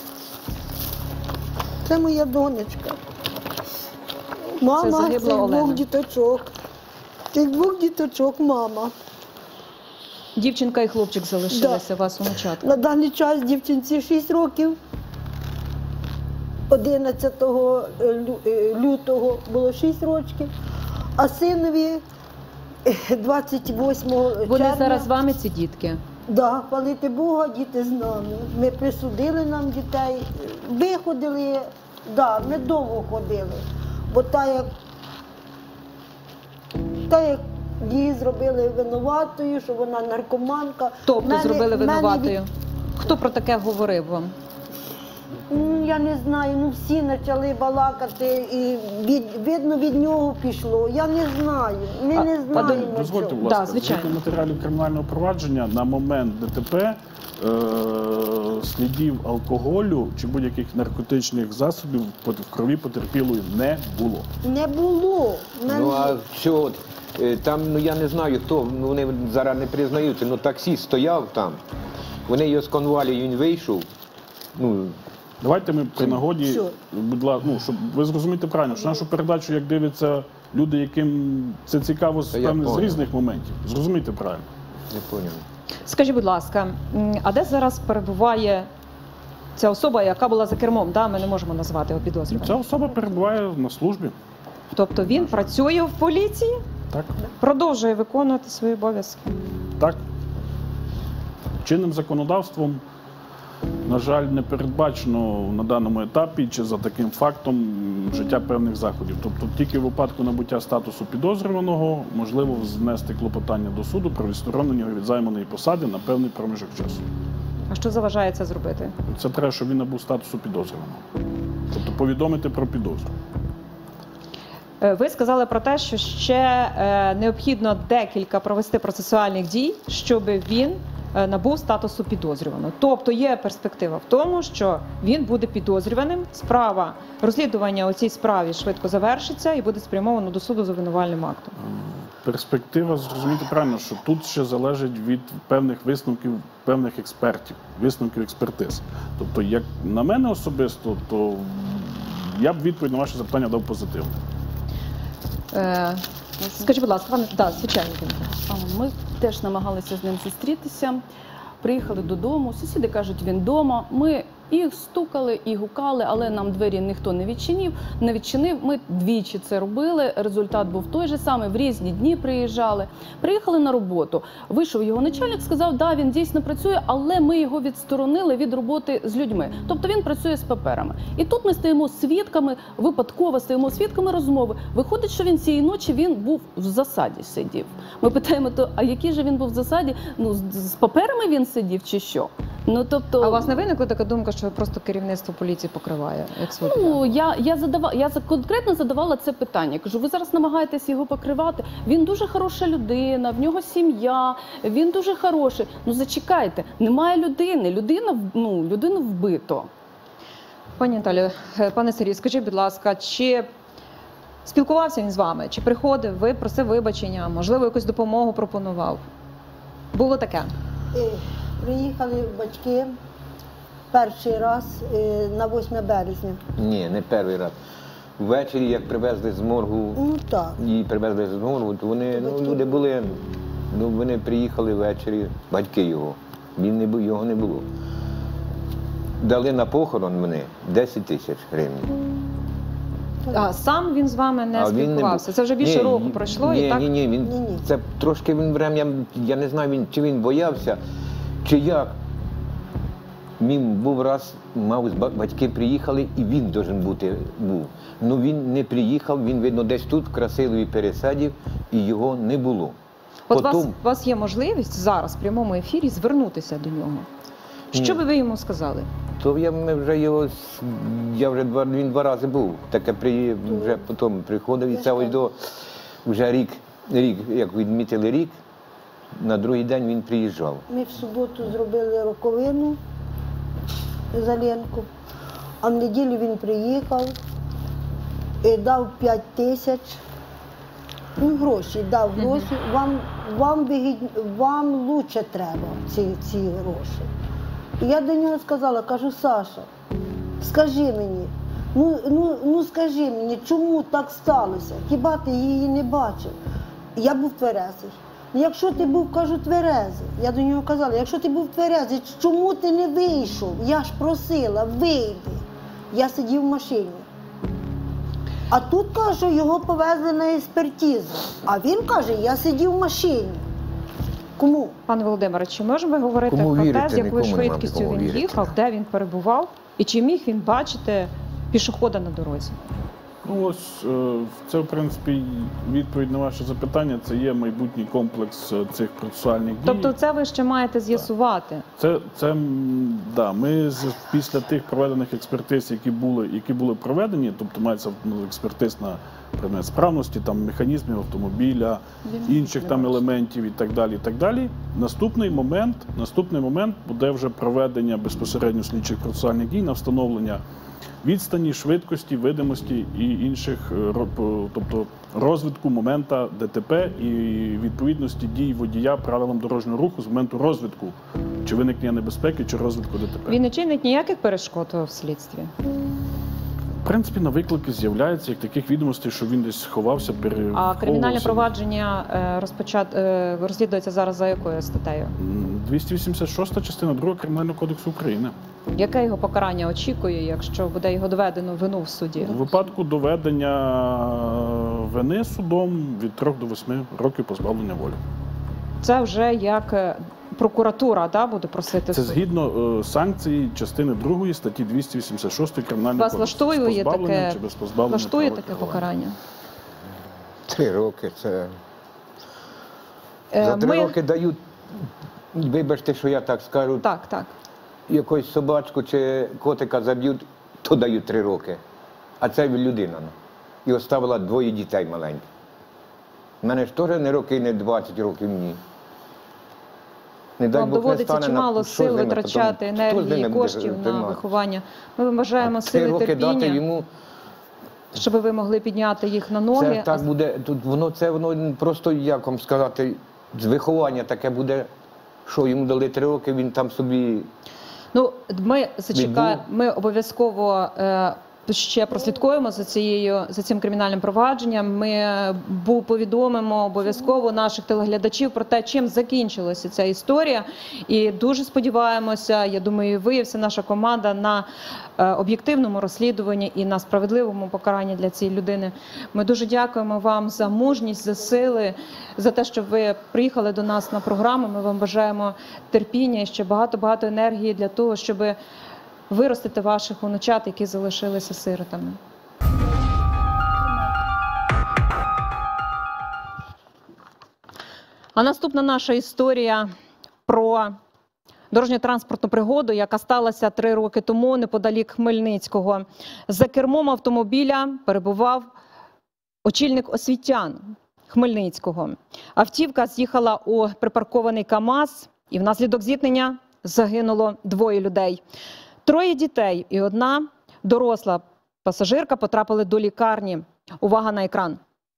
Це моя донечка. Мама цих двох діточок. Цих двох діточок мама.
Дівчинка і хлопчик залишилися у вас онучатка?
На даний час дівчинці 6 років. 11 лютого було 6 років, а синові 28 червня.
Вони зараз з вами, ці дітки?
Так, хвалити Бога, діти з нами. Ми присудили нам дітей, виходили, ми довго ходили. Бо так як
Так як її зробили винуватою, що вона наркоманка.
Тобто зробили винуватою? Хто про таке говорив вам?
Я не знаю, всі почали балакати, і видно, від нього пішло. Я не знаю, ми не знаємо.
Дозвольте, будь ласка, згідно матеріалів кримінального провадження, на момент ДТП слідів алкоголю чи будь-яких наркотичних засобів в крові потерпілої не було.
Не було.
Ну а що, там, я не знаю хто, вони зараз не признаються, таксист стояв там, вони його з конвалії, він вийшов.
Давайте ми при нагоді, будь ласка, щоб ви зрозумієте правильно, що нашу передачу, як дивляться люди, яким це цікаво з різних моментів. Зрозумійте правильно.
Не поняв.
Скажіть, будь ласка, а де зараз перебуває ця особа, яка була за кермом? Ми не можемо назвати його підозрюваним.
Ця особа перебуває на службі.
Тобто він працює в поліції?
Так.
Продовжує виконувати свої обов'язки?
Так. Чинним законодавством, на жаль, не передбачено на даному етапі чи за таким фактом вжиття певних заходів. Тобто тільки в випадку набуття статусу підозрюваного можливо внести клопотання до суду про відсторонення його від займаної посади на певний проміжок часу.
А що заважає це зробити?
Це треба, щоб він набув статусу підозрюваного. Тобто повідомити про підозру.
Ви сказали про те, що ще необхідно декілька провести процесуальних дій, щоб він набув статусу підозрюваного. Тобто є перспектива в тому, що він буде підозрюваним, розслідування у цій справі швидко завершиться і буде спрямовано до суду з обвинувальним актом.
Перспектива, зрозуміти правильно, що тут ще залежить від певних висновків, певних експертів, висновків експертиз. Тобто, як на мене особисто, то я б відповідь на ваше запитання дав позитивно.
Скажіть, будь ласка, звичайно.
Ми теж намагалися з ним зустрітися, приїхали додому, сусіди кажуть, він вдома. Ми і стукали, і гукали, але нам двері ніхто не відчинив. Ми двічі це робили, результат був той же самий, в різні дні приїжджали. Приїхали на роботу, вийшов його начальник, сказав, да, він дійсно працює, але ми його відсторонили від роботи з людьми. Тобто він працює з паперами. І тут ми стаємо свідками, випадково стаємо свідками розмови. Виходить, що він цієї ночі він був в засаді сидів. Ми питаємо, а який же він був в засаді? З паперами він сидів чи що?
А у вас не виникла така думка, що просто керівництво поліції покриває?
Я конкретно задавала це питання. Кажу, ви зараз намагаєтесь його покривати. Він дуже хороша людина, в нього сім'я, він дуже хороший. Зачекайте, немає людини, людину вбито.
Пані Наталію, пане Сергію, скажіть, будь ласка, чи спілкувався він з вами? Чи приходив, ви просив вибачення, можливо, якусь допомогу пропонував? Було таке?
Приїхали батьки перший раз на 8 березня.
Ні, не перший раз. Ввечері, як привезли з моргу, то вони, люди були, вони приїхали ввечері, батьки його, його не було. Дали на похорон мене 10 тисяч гривень.
А сам він з вами не спілкувався? Це вже більше року пройшло?
Ні, це трошки я не знаю, чи він боявся, чи як. Він був раз, батьки приїхали, і він должен бути був. Ну він не приїхав, він, видно, десь тут, в Красилові пересадів, і його не було.
У вас є можливість зараз в прямому ефірі звернутися до нього. Що би ви йому сказали?
То він 2 рази був, таке вже потім приходив, і це ось вже рік, як відмітили рік, на другий день він приїжджав.
Ми в суботу зробили роковину за Ленку, а в неділю він приїхав, дав 5 тисяч, дав гроші, вам лучше треба ці гроші. І я до нього сказала, кажу, Саша, скажи мені, скажи мені, чому так сталося? Хіба ти її не бачив? Я був тверезий. Якщо ти був, кажу, тверезий, я до нього казала, якщо ти був тверезий, чому ти не вийшов? Я ж просила, вийди. Я сидів в машині. А тут, каже, його повезли на експертизу. А він каже, я сидів в машині. Кому?
Пане Володимире, чи можемо говорити про те, з якою швидкістю він їхав, де він перебував, і чи міг він бачити пішохода на дорозі?
Ну ось, це, в принципі, відповідь на ваше запитання, це є майбутній комплекс цих процесуальних дій.
Тобто це ви ще маєте з'ясувати?
Да, ми після тих проведених експертиз, які були проведені, тобто мається експертиз на предмет справності, там, механізмів автомобіля, інших там елементів і так далі. Наступний момент буде вже проведення безпосередньо слідчих процесуальних дій на встановлення відстані, швидкості, видимості і інших, тобто розвитку моменту ДТП і відповідності дій водія правилам дорожнього руху з моменту розвитку, чи виникнення небезпеки, чи розвитку ДТП.
Він не чинить ніяких перешкод в слідстві?
В принципі, на виклики з'являється як таких відомостей, що він десь ховався, переховувався.
А кримінальне провадження розслідується зараз за якою статтею?
286 частина 2 Кримінального кодексу України.
Яке його покарання очікує, якщо буде його доведено вину в суді?
У випадку доведення вини судом від 3 до 8 років позбавлення волі.
Це вже як прокуратура буде просити
Це
суд?
згідно санкції частини 2 статті 286 Кримінального
Вас
кодексу.
влаштує таке,
Чи без позбавлення
влаштує
права
таке
керування.
покарання?
3 роки це. За 3 роки дають, вибачте, що я так скажу.
Так.
Якусь собачку чи котика заб'ють, то дають 3 роки. А це людина. І оставила 2 дітей маленьких. У мене ж теж не роки, не 20 років, ні.
Вам доводиться чимало сил витрачати, енергії, коштів на виховання. Ми вам бажаємо сили, терпіння, щоб ви могли підняти їх на ноги.
Це так буде, воно просто, як вам сказати, з виховання таке буде, що йому дали 3 роки, він там собі...
Ну, ми обов'язково ще прослідкуємо за цим кримінальним провадженням. Ми повідомимо обов'язково наших телеглядачів про те, чим закінчилася ця історія. І дуже сподіваємося, я думаю, ви і вся наша команда на об'єктивному розслідуванні і на справедливому покаранні для цієї людини. Ми дуже дякуємо вам за мужність, за сили, за те, що ви приїхали до нас на програму. Ми вам бажаємо терпіння і ще багато-багато енергії для того, щоб виростити ваших онучат, які залишилися сиротами. А наступна наша історія про дорожньо-транспортну пригоду, яка сталася 3 роки тому неподалік Хмельницького. За кермом автомобіля перебував очільник освітян Хмельницького. Автівка з'їхала у припаркований КАМАЗ, і внаслідок зіткнення загинуло 2 людей. 3 дітей і 1 доросла пасажирка потрапили до лікарні. Увага на екран.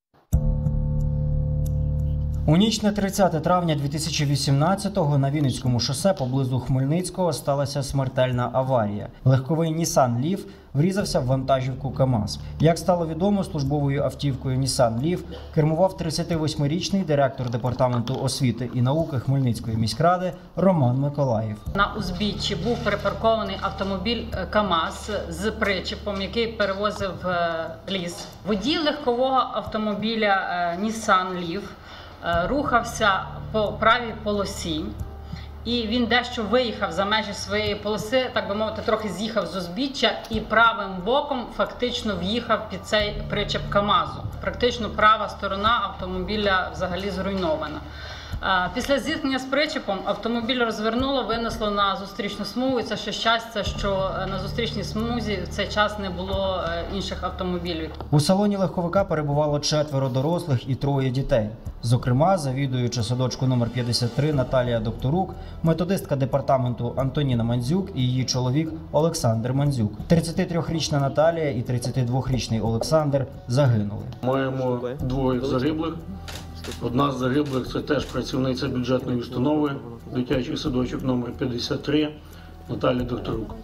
У ніч на 30 травня 2018-го на Вінницькому шосе поблизу Хмельницького сталася смертельна аварія. Легковий Nissan Leaf врізався в вантажівку КАМАЗ. Як стало відомо, службовою автівкою Nissan Leaf кермував 38-річний директор департаменту освіти і науки Хмельницької міськради Роман Миколаїв.
На узбіччі був припаркований автомобіль КАМАЗ з причепом, який перевозив ліс. Водій легкового автомобіля Nissan Leaf рухався по правій полосі, і він дещо виїхав за межі своєї полоси, так би мовити, трохи з'їхав з узбіччя і правим боком фактично в'їхав під цей причеп КАМАЗу. Практично права сторона автомобіля взагалі зруйнована. Після зіткнення з причепом автомобіль розвернуло, винесло на зустрічну смугу. І це ще щастя, що на зустрічній смузі в цей час не було інших автомобілів.
У салоні легковика перебувало 4 дорослих і 3 дітей. Зокрема, завідуюча садочку номер 53 Наталія Докторук, методистка департаменту Антоніна Мандзюк і її чоловік Олександр Мандзюк. 33-річна Наталія і 32-річний Олександр загинули.
Маємо 2 загиблих. Одна з загиблих – це теж працівниця бюджетної установи, дитячий садочок номер 53 Наталія Докторук.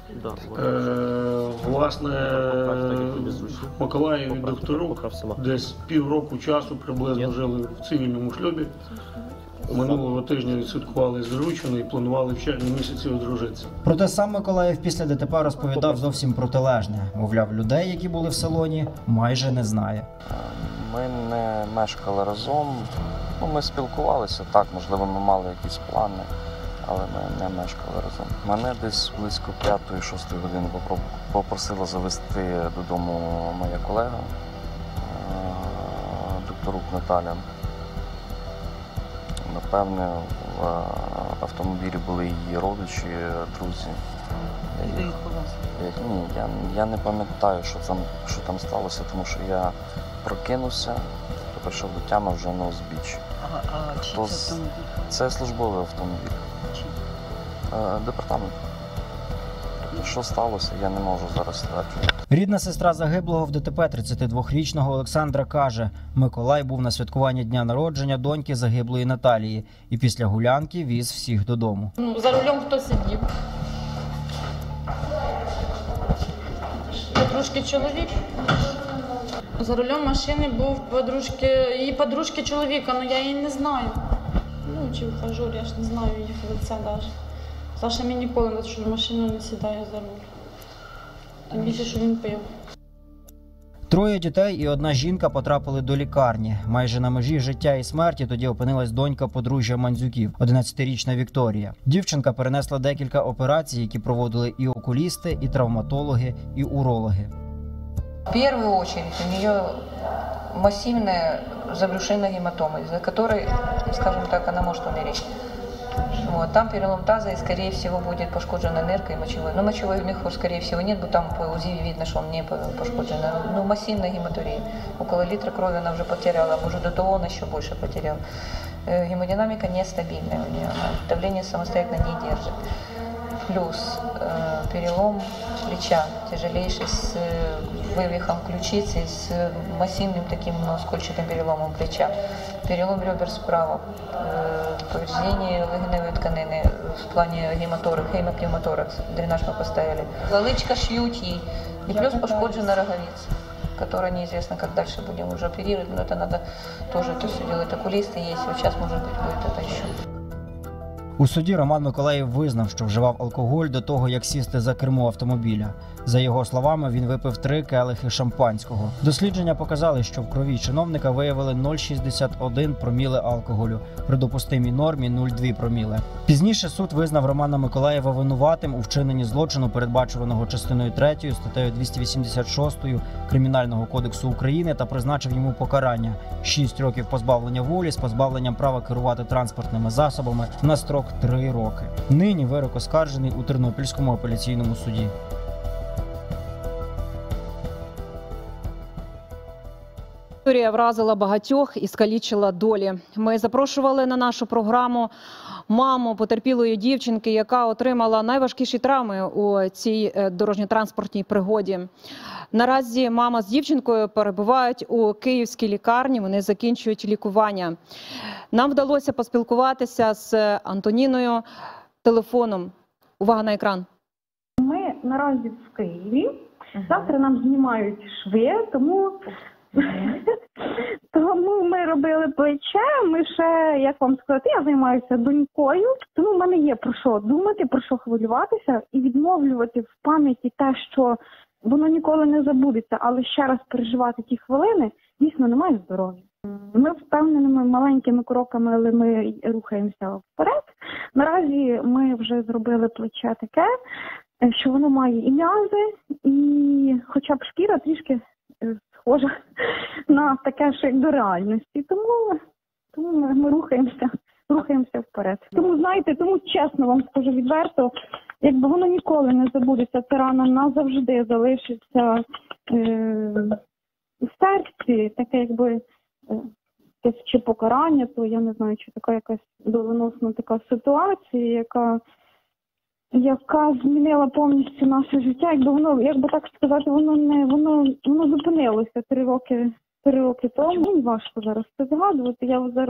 Власне, Миколаїв і Докторук десь півроку часу приблизно жили в цивільному шлюбі. Минулого тижня відсвяткували заручину і планували в червні місяці одружитися.
Проте сам Миколаїв після ДТП розповідав зовсім протилежне. Мовляв, людей, які були в салоні, майже не знає.
Ми не мешкали разом, ми спілкувалися, так, можливо, ми мали якісь плани, але ми не мешкали разом. Мене десь близько 5-6 години попросила завести додому моя колега, Докторук Наталя. Напевне, в автомобілі були її родичі, друзі. Ні, я не пам'ятаю, що там сталося, тому що я прокинувся, прийшов до тями вже на узбіччі.
А чи це автомобіль?
Це службовий автомобіль. Департамент. Що сталося, я не можу зараз стверджувати.
Рідна сестра загиблого в ДТП 32-річного Олександра каже, Миколай був на святкуванні дня народження доньки загиблої Наталії і після гулянки віз всіх додому.
За рулем хто сидів? Подружки чоловік. За рулем машини був її подружки чоловіка, але я її не знаю. Ну, чи ухажер, я ж не знаю їх лиця навіть. Саша мені ніколи в машину не сідає за руль. Тим більше, що він пив.
3 дітей і 1 жінка потрапили до лікарні. Майже на межі життя і смерті тоді опинилась донька подружжя Мандзюків, 11-річна Вікторія. Дівчинка перенесла декілька операцій, які проводили і окулісти, і травматологи, і урологи.
В первую очередь у нее массивная забрюшинная гематома, из-за которой, скажем так, она может умереть. Вот, там перелом таза и, скорее всего, будет пошкоджена нырка и мочевой. Но мочевой мехур, скорее всего, нет, но там по УЗИ видно, что он не пошкоджен. Но массивная гематурия. Около литра крови она уже потеряла, может, до того он еще больше потерял. Гемодинамика нестабильная у нее, давление самостоятельно не держит. Плюс перелом плеча тяжелейший с вывихом ключицы, с массивным таким скольчатым переломом плеча. Перелом ребер справа, повреждение легеневой тканины в плане гемопневмоторакс, дренаж мы поставили. Лычка шьют ей, и плюс пошкоджена роговица, которая неизвестно, как дальше будем уже оперировать, но это надо тоже это все делать. Окулисты есть, вот сейчас, может быть, будет это еще.
У суді Роман Миколаїв визнав, що вживав алкоголь до того, як сісти за кермо автомобіля. За його словами, він випив 3 келихи шампанського. Дослідження показали, що в крові чиновника виявили 0,61 проміле алкоголю, при допустимій нормі 0,2 проміле. Пізніше суд визнав Романа Миколаєва винуватим у вчиненні злочину, передбачуваного частиною 3 статтею 286 Кримінального кодексу України, та призначив йому покарання – 6 років позбавлення волі з позбавленням права керувати транспортними засобами на строк 3 роки. Нині вирок оскаржений у Тернопільському апеляційному суді.
Історія вразила багатьох і скалічила долі. Ми запрошували на нашу програму маму потерпілої дівчинки, яка отримала найважкіші травми у цій дорожньо-транспортній пригоді. Наразі мама з дівчинкою перебувають у київській лікарні, вони закінчують лікування. Нам вдалося поспілкуватися з Антоніною телефоном. Увага на екран.
Ми наразі в Києві. Завтра нам знімають шви, тому ми робили плече, ми ще, як вам сказати, я займаюся донькою, тому в мене є про що думати, про що хвилюватися і відновлювати в пам'яті те, що воно ніколи не забудеться, але ще раз переживати ті хвилини, дійсно немає здоров'я. Ми впевненими маленькими кроками, але ми рухаємося вперед. Наразі ми вже зробили плече таке, що воно має і м'язи, і хоча б шкіра трішки схожа на таке, що як до реальності. Тому ми рухаємося вперед. Тому, знаєте, тому чесно вам скажу відверто, якби воно ніколи не забудеться, ця рана назавжди залишиться в серці, таке якби чи покарання, то я не знаю, чи така якась доленосна така ситуація, яка змінила повністю наше життя, якби воно, як би так сказати, воно зупинилося 3 роки тому. Мені важко зараз це згадувати.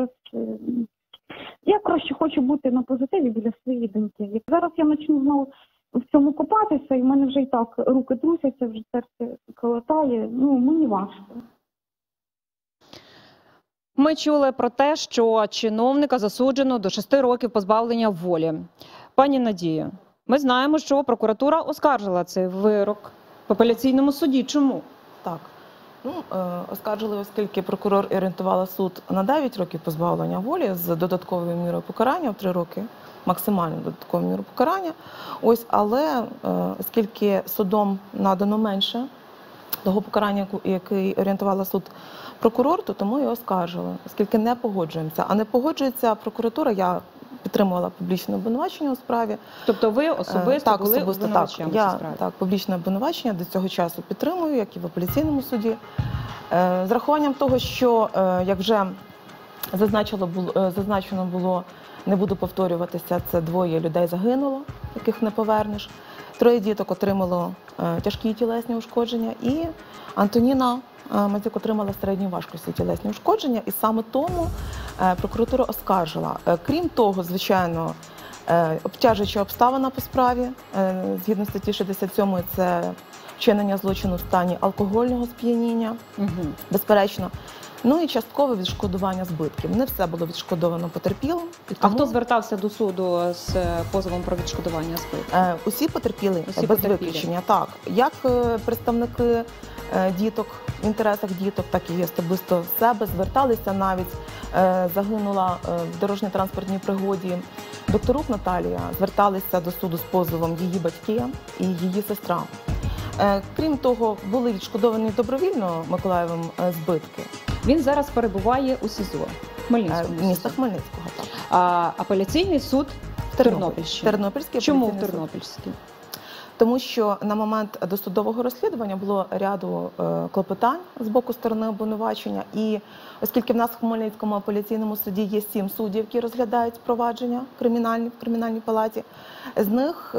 Я краще хочу бути на позитиві біля своєї доньки. Зараз я почну знову в цьому копатися, і в мене вже і так руки трусяться, вже серце колотає. Мені важко.
Ми чули про те, що чиновника засуджено до 6 років позбавлення волі. Пані Надію, ми знаємо, що прокуратура оскаржила цей вирок в апеляційному суді. Чому?
Так.
Оскаржили, оскільки прокурор орієнтувала суд на 9 років позбавлення волі з додатковою мірою покарання в 3 роки, максимальну додаткову міру покарання. Але оскільки судом надано менше того покарання, який орієнтувала суд прокурор, то тому і оскаржили, оскільки не погоджуємося. А не погоджується прокуратура, я підтримувала публічне обвинувачення у справі.
Тобто ви особисто були обвинувачем у цій справі?
Так, публічне обвинувачення до цього часу підтримую, як і в апеляційному суді. З рахуванням того, що, як вже зазначено було, не буду повторюватися, це 2 людей загинуло, яких не повернеш. 3 діток отримало тяжкі тілесні ушкодження, і Антоніна Мазюк отримала середньої важкості тілесні ушкодження, і саме тому прокуратура оскаржила. Крім того, звичайно, обтяжуюча обставина по справі, згідно статті 67, це вчинення злочину в стані алкогольного сп'яніння, безперечно. І часткове відшкодування збитків. Не все було відшкодовано потерпілим.
А хто звертався до суду з позовом про відшкодування збитків?
Усі потерпіли, без виключення. Так, як представники діток, в інтересах діток, так і особисто з себе зверталися навіть. Загинула в дорожньо-транспортній пригоді Докторук Наталія, зверталися до суду з позовом її батьки і її сестра. Крім того, були відшкодовані добровільно Миколаєвим збитки.
Він зараз перебуває у СІЗО Хмельницькому.
Міста Хмельницького, так.
А апеляційний суд в Тернопільщині.
Тернопільський.
Чому в Тернопільській?
Тому що на момент досудового розслідування було ряду клопотань з боку сторони обвинувачення. І оскільки в нас в Хмельницькому апеляційному суді є 7 суддів, які розглядають провадження в кримінальній палаті, з них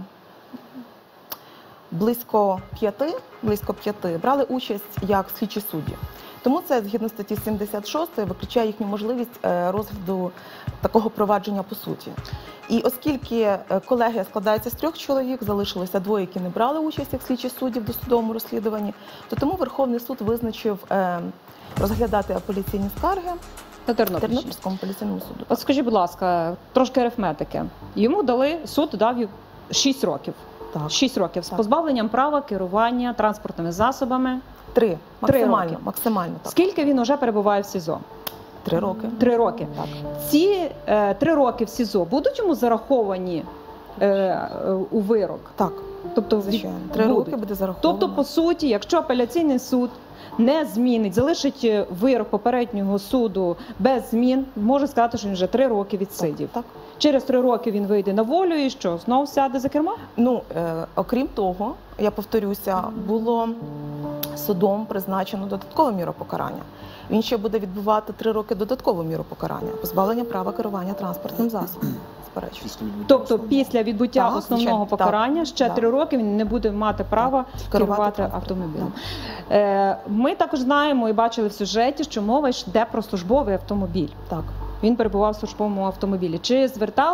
близько 5 брали участь як слідчі судді. Тому це, згідно статті 76, виключає їхню можливість розгляду такого провадження по суті. І оскільки колегія складається з 3 чоловік, залишилося 2, які не брали участь як слідчі судді в досудовому розслідуванні, то тому Верховний суд визначив розглядати апеляційні скарги
на
Тернопільському апеляційному суду.
От скажіть, будь ласка, трошки арифметики. Йому суд дав 6 років.
Так.
6 років з позбавленням права керування транспортними засобами.
3. Максимально. Так.
Скільки він вже перебуває в СІЗО?
3 роки.
3 роки.
Так.
Ці 3 роки в СІЗО будуть йому зараховані у вирок?
Так.
Тобто,
звичайно, 3 роки буде зараховано.
Тобто, по суті, якщо апеляційний суд не змінить, залишить вирок попереднього суду без змін, може сказати, що він вже 3 роки відсидів.
Так.
Через 3 роки він вийде на волю і що, знову сяде за кермо?
Окрім того, я повторюся, було судом призначено додаткову міру покарання. Він ще буде відбувати 3 роки додаткову міру покарання, позбавлення права керування транспортним засобом.
Тобто після відбуття основного покарання ще 3 роки він не буде мати права керувати автомобілем. Ми також знаємо і бачили в сюжеті, що мова йде про службовий автомобіль.
Так.
Він перебував в службовому автомобілі. Чи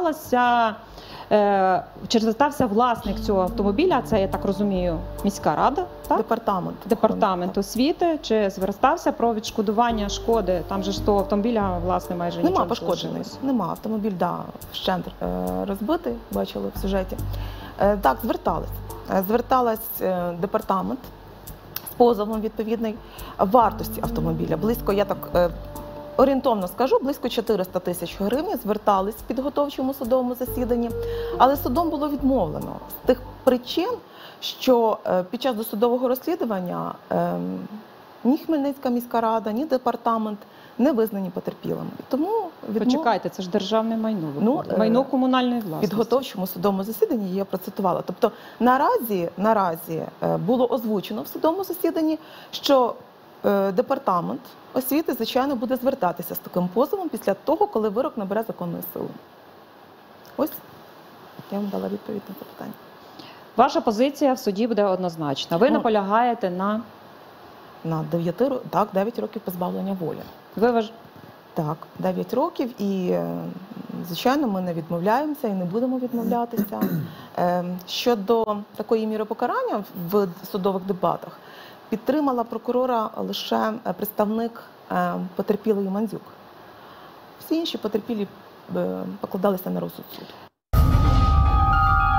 звертався власник цього автомобіля, це, я так розумію, міська рада? Так? Департамент освіти. Чи звертався про відшкодування шкоди? Там же ж того автомобіля, власне, майже нічого не залишилось.
Нема. Автомобіль, вщент розбитий, бачили в сюжеті. Так, зверталась департамент з позовом відповідний вартості автомобіля. Близько, я так орієнтовно скажу, близько 400 тисяч гривень звертались в підготовчому судовому засіданні, але судом було відмовлено з тих причин, що під час досудового розслідування ні Хмельницька міська рада, ні департамент не визнані потерпілими. Тому
Почекайте, це ж державне майно, майно комунальної власності.
В підготовчому судовому засіданні я процитувала. Тобто наразі було озвучено в судовому засіданні, що департамент освіти, звичайно, буде звертатися з таким позовом після того, коли вирок набере законної сили. Ось, я вам дала відповідь на запитання.
Ваша позиція в суді буде однозначна. Ви наполягаєте на
9 років позбавлення волі. Так, 9 років і, звичайно, ми не відмовляємося і не будемо відмовлятися. Щодо такої міри покарання в судових дебатах, підтримала прокурора лише представник потерпілої Мандзюк. Всі інші потерпілі покладалися на розсуд суду.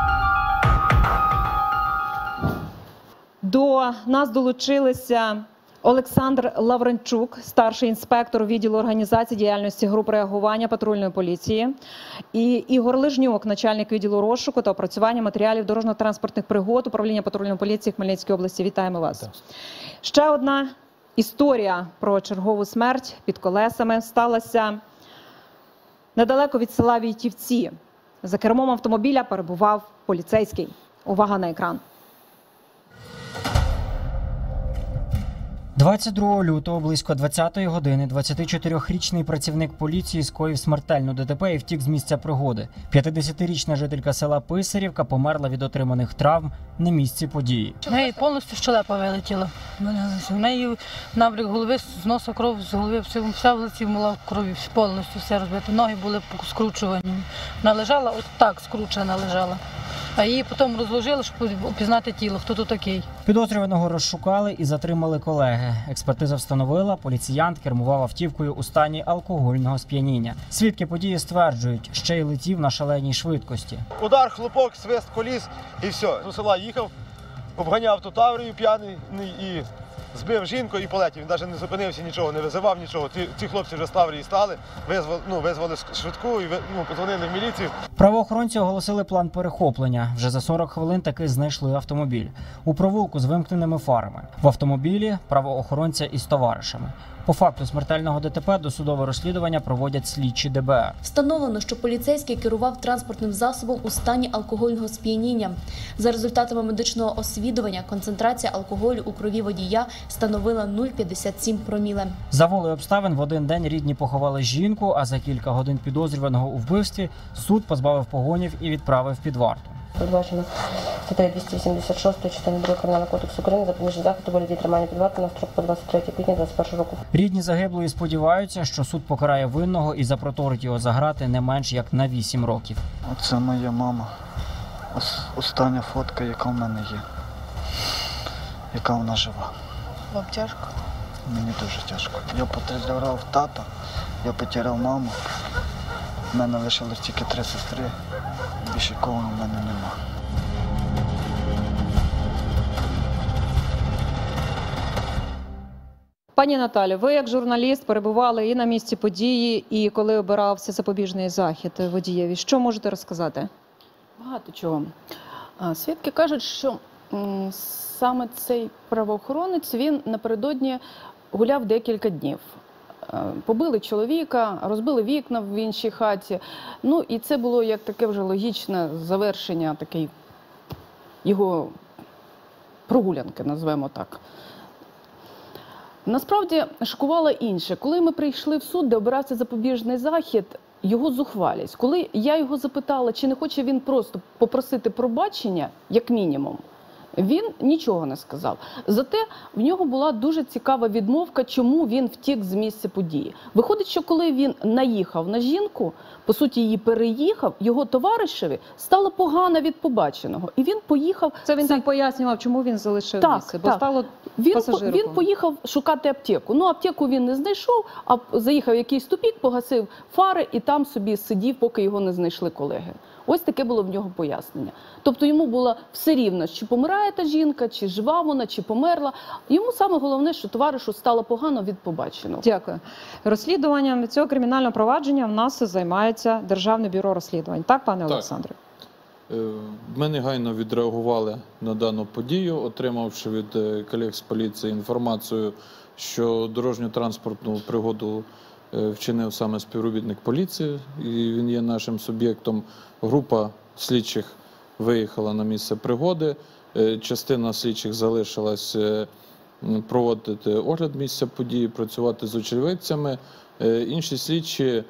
До нас долучилися Олександр Лавренчук, старший інспектор відділу організації діяльності груп реагування патрульної поліції, і Ігор Лижнюк, начальник відділу розшуку та опрацювання матеріалів дорожньо-транспортних пригод управління патрульної поліції Хмельницької області. Вітаємо вас. Ще одна історія про чергову смерть під колесами сталася недалеко від села Війтівці. За кермом автомобіля перебував поліцейський. Увага на екран.
22 лютого близько 20-ї години 24-річний працівник поліції скоїв смертельну ДТП і втік з місця пригоди. 50-річна жителька села Писарівка померла від отриманих травм на місці події.
В неї повністю щелепа вилетіла. В неї набряк голови, з носа кров, з голови, вся в лиці була в крові, повністю все розбите. Ноги були скручувані. Вона лежала, от так скручена лежала. А її потім розложили, щоб опізнати тіло, хто тут такий.
Підозрюваного розшукали і затримали колеги. Експертиза встановила, поліціянт кермував автівкою у стані алкогольного сп'яніння. Свідки події стверджують, ще й летів на шаленій швидкості.
Удар, хлопок, свист коліс і все. До села їхав, обганяв ту Таврію п'яний і збив жінку і полетів. Він навіть не зупинився, нічого, не визивав нічого. Ці хлопці вже з Таврії стали, визвали швидку і подзвонили в міліцію.
Правоохоронці оголосили план перехоплення. Вже за 40 хвилин таки знайшли автомобіль. У провулку з вимкненими фарами. В автомобілі правоохоронця із товаришами. По факту смертельного ДТП досудове розслідування проводять слідчі ДБР.
Встановлено, що поліцейський керував транспортним засобом у стані алкогольного сп'яніння. За результатами медичного освідування концентрація алкоголю у крові водія становила 0,57 проміле.
За волею обставин в один день рідні поховали жінку, а за кілька годин підозрюваного у вбивстві суд позбавив погонів і відправив під варту.
Передбачено статтею 286 частини 2 Кримінального кодексу України запобіжний захід у вигляді тримання під вартою на строк по 23 квітня 2021 року.
Рідні загиблої сподіваються, що суд покарає винного і запроторить його за грати не менш як на 8 років.
Це моя мама. Остання фотка, яка в мене є. Яка вона жива.
Вам тяжко?
Мені дуже тяжко. Я потеряв тата, я потеряв маму. У мене лишилось тільки 3 сестри. Більше кого в мене нема.
Пані Наталю, ви як журналіст перебували і на місці події, і коли обирався запобіжний захід водієві. Що можете розказати?
Багато чого. Свідки кажуть, що саме цей правоохоронець, він напередодні гуляв декілька днів. Побили чоловіка, розбили вікна в іншій хаті. Ну і це було як таке вже логічне завершення такої його прогулянки, назвемо так. Насправді шокувало інше. Коли ми прийшли в суд, де обирався запобіжний захід, його зухвалість. Коли я його запитала, чи не хоче він просто попросити пробачення, як мінімум, він нічого не сказав. Зате в нього була дуже цікава відмовка, чому він втік з місця події. Виходить, що коли він наїхав на жінку, по суті її переїхав, його товаришеві стало погано від побаченого. І він поїхав...
Це він так пояснював, чому він залишив місце, бо стало пасажиром.
Він поїхав шукати аптеку. Ну, аптеку він не знайшов, а заїхав в якийсь тупік, погасив фари і там собі сидів, поки його не знайшли колеги. Ось таке було в нього пояснення. Тобто йому було все рівно, чи помирає та жінка, чи жива вона, чи померла. Йому саме головне, що товаришу стало погано від побаченого.
Дякую. Розслідуванням цього кримінального провадження в нас займається Державне бюро розслідувань. Так, пане Олександре?
Ми негайно відреагували на дану подію, отримавши від колег з поліції інформацію, що дорожньо-транспортну пригоду вчинив саме співробітник поліції, і він є нашим суб'єктом. Група слідчих виїхала на місце пригоди, частина слідчих залишилась проводити огляд місця події, працювати з очевидцями. Інші слідчі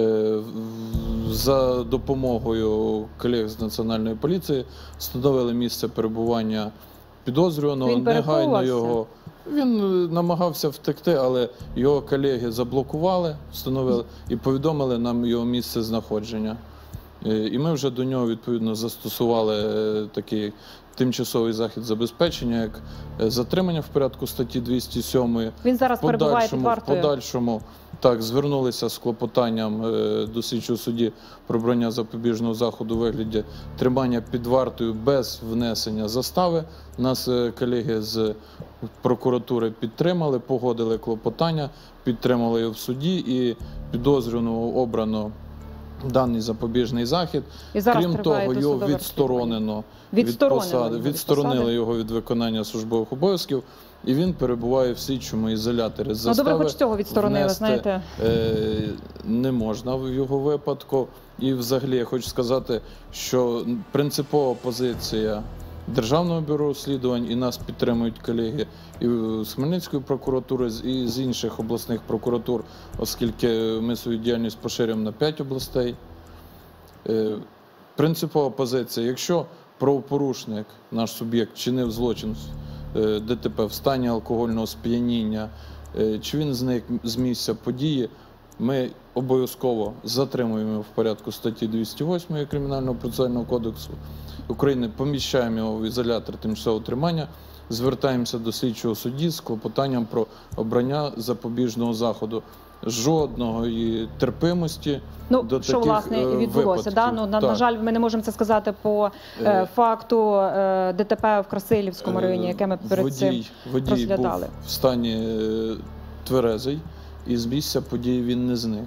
за допомогою колег з Національної поліції встановили місце перебування підозрюваного, негайно його... Він намагався втекти, але його колеги заблокували, встановили і повідомили нам його місце знаходження. І ми вже до нього відповідно застосували такий тимчасовий захід забезпечення, як затримання в порядку статті 207.
Він зараз перебуває під вартою.
В подальшому так, звернулися з клопотанням до слідчого судді про обрання запобіжного заходу у вигляді тримання під вартою без внесення застави. Нас колеги з прокуратури підтримали, погодили клопотання, підтримали його в суді і підозрюваного обрано даний запобіжний захід.
І зараз
крім
триває
того, його
досудове
відсторонено від посади, відсторонили його від виконання службових обов'язків, і він перебуває в слідчому ізоляторі.
Добре, хоч цього відсторонили, знаєте.
Не можна в його випадку. І взагалі я хочу сказати, що принципова позиція Державного бюро розслідувань, і нас підтримують колеги і з Хмельницької прокуратури, і з інших обласних прокуратур, оскільки ми свою діяльність поширюємо на 5 областей. Принципова позиція, якщо правопорушник, наш суб'єкт, чинив злочин ДТП в стані алкогольного сп'яніння, чи він зник з місця події, ми обов'язково затримуємо в порядку статті 208 Кримінального процесуального кодексу України, поміщаємо його в ізолятор тимчасового тримання, звертаємося до слідчого судді з клопотанням про обрання запобіжного заходу. Жодної терпимості до таких
що, власне, і відбулося. Да? На жаль, ми не можемо це сказати по факту ДТП в Красилівському районі, яке ми перед цим розглядали.
Був в стані тверезий, і з місця події він не зник.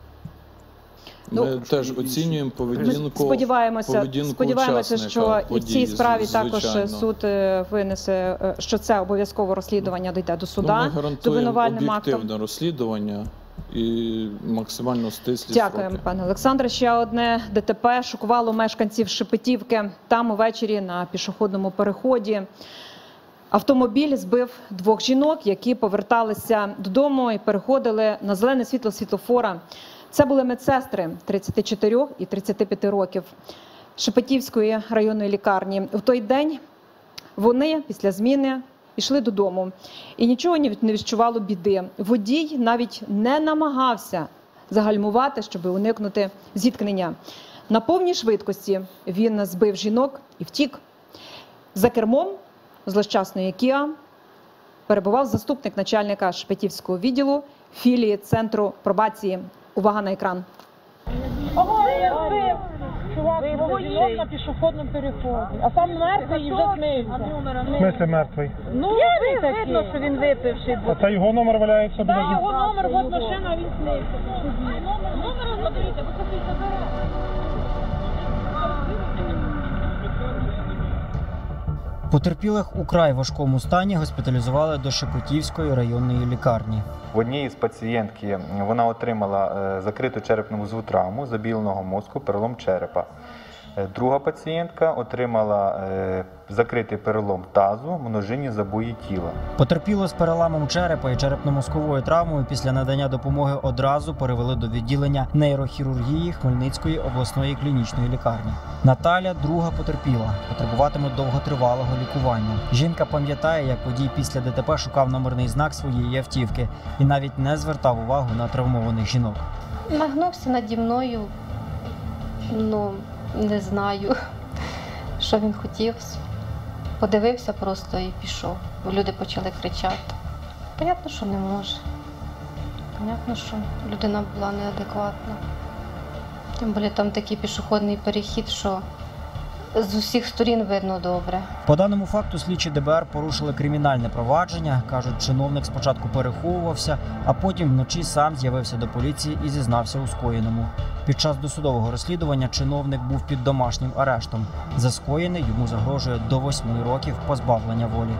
Ми теж оцінюємо поведінку
Сподіваємося, що і в цій справі також суд винесе, що це обов'язкове розслідування дійде до суда.
Ми гарантуємо об'єктивне розслідування і максимально стислі строки.
Дякуємо, пане Олександре. Ще одне ДТП шокувало мешканців Шепетівки. Там увечері на пішохідному переході автомобіль збив 2 жінок, які поверталися додому і переходили на зелене світло світлофора. Це були медсестри 34 і 35 років Шепетівської районної лікарні. В той день вони після зміни йшли додому і нічого не відчувало біди. Водій навіть не намагався загальмувати, щоб уникнути зіткнення. На повній швидкості він збив жінок і втік. За кермом злощасної Kia перебував заступник начальника Шепетівського відділу філії Центру пробації. Увага на екран.
Ого, я збив! Чувак, двох жінок на пішохідному переході. А сам мертвий і вже змився.
В смислі мертвий?
Ну, видно, що він випивший.
А та його номер валяється?
Так, його номер, от машина, він змився. Номер розберіться, бо це після дороги.
Потерпілих у край важкому стані госпіталізували до Шепетівської районної лікарні.
В одній із пацієнтки вона отримала закриту черепно-мозгову травму, забіленого мозку, перелом черепа. Друга пацієнтка отримала закритий перелом тазу, множинні забої тіла.
Потерпілу з переламом черепа і черепно-мозковою травмою після надання допомоги одразу перевели до відділення нейрохірургії Хмельницької обласної клінічної лікарні. Наталя – друга потерпіла, потребуватиме довготривалого лікування. Жінка пам'ятає, як водій після ДТП шукав номерний знак своєї автівки і навіть не звертав увагу на травмованих жінок.
Нагнувся наді мною, не знаю, що він хотів. Подивився просто і пішов. Люди почали кричати. Понятно, що не може. Понятно, що людина була неадекватна. Тим більше там такий пішохідний перехід, що з усіх сторін видно добре.
По даному факту слідчі ДБР порушили кримінальне провадження. Кажуть, чиновник спочатку переховувався, а потім вночі сам з'явився до поліції і зізнався у скоєному. Під час досудового розслідування чиновник був під домашнім арештом. За скоєне йому загрожує до 8 років позбавлення волі.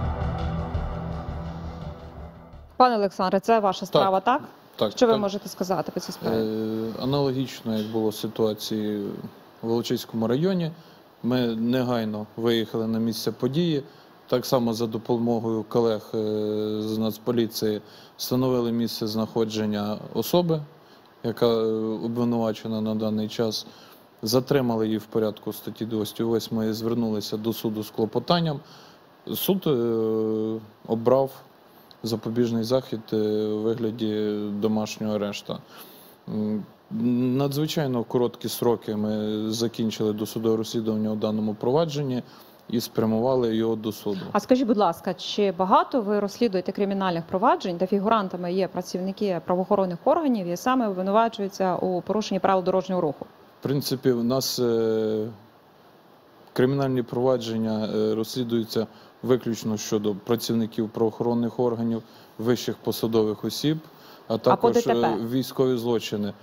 Пане Олександре, це ваша справа, так?
Так.
Що ви можете сказати по цій справі?
Аналогічно, як було ситуації в Волочиському районі, ми негайно виїхали на місце події. Так само за допомогою колег з Нацполіції встановили місце знаходження особи, яка обвинувачена на даний час. Затримали її в порядку статті 208 і звернулися до суду з клопотанням. Суд обрав запобіжний захід у вигляді домашнього арешту. Надзвичайно короткі сроки ми закінчили досудове розслідування у даному провадженні і спрямували його до суду.
А скажіть, будь ласка, чи багато ви розслідуєте кримінальних проваджень, де фігурантами є працівники правоохоронних органів і саме обвинувачуються у порушенні правил дорожнього руху?
В принципі, у нас кримінальні провадження розслідуються виключно щодо працівників правоохоронних органів, вищих посадових осіб, а також військові злочини.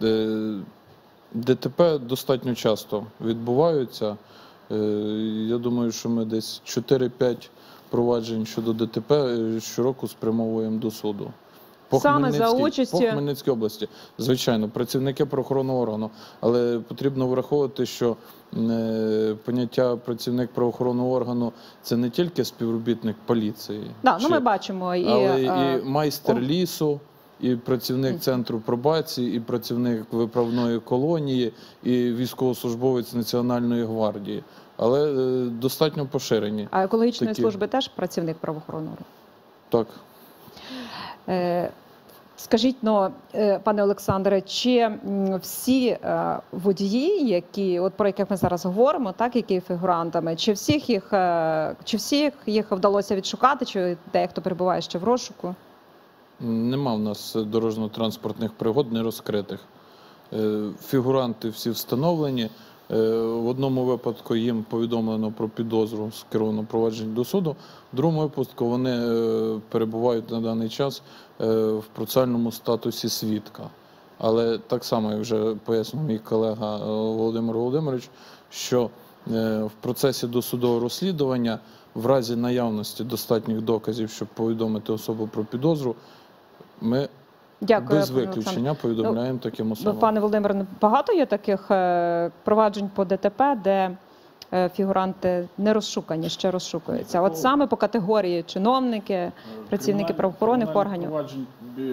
ДТП достатньо часто відбуваються. Я думаю, що ми десь 4-5 проваджень щодо ДТП щороку спрямовуємо до суду.
Саме за участі...
По Хмельницькій області. Звичайно, працівники правоохоронного органу. Але потрібно враховувати, що поняття працівник правоохоронного органу – це не тільки співробітник поліції.
Ми бачимо
але і майстер лісу, і працівник центру пробації, і працівник виправної колонії, і військовослужбовець Національної гвардії. Але достатньо поширені.
А екологічної служби теж працівник правоохоронного органу?
Так.
Скажіть, пане Олександре, чи всі водії, про яких ми зараз говоримо, які є фігурантами, чи всіх їх вдалося відшукати, чи дехто перебуває ще в розшуку?
Нема в нас дорожньо-транспортних пригод не розкритих. Фігуранти всі встановлені. В одному випадку їм повідомлено про підозру, скеровано провадження до суду. В другому випадку вони перебувають на даний час в процесуальному статусі свідка. Але так само, як вже пояснив мій колега Володимир Володимирович, що в процесі досудового розслідування в разі наявності достатніх доказів, щоб повідомити особу про підозру, ми без виключення повідомляємо таким особам.
Пане Володимире, багато є таких проваджень по ДТП, де фігуранти не розшукані, ще розшукуються? От саме по категорії чиновники, працівники правоохоронних органів.
Проваджень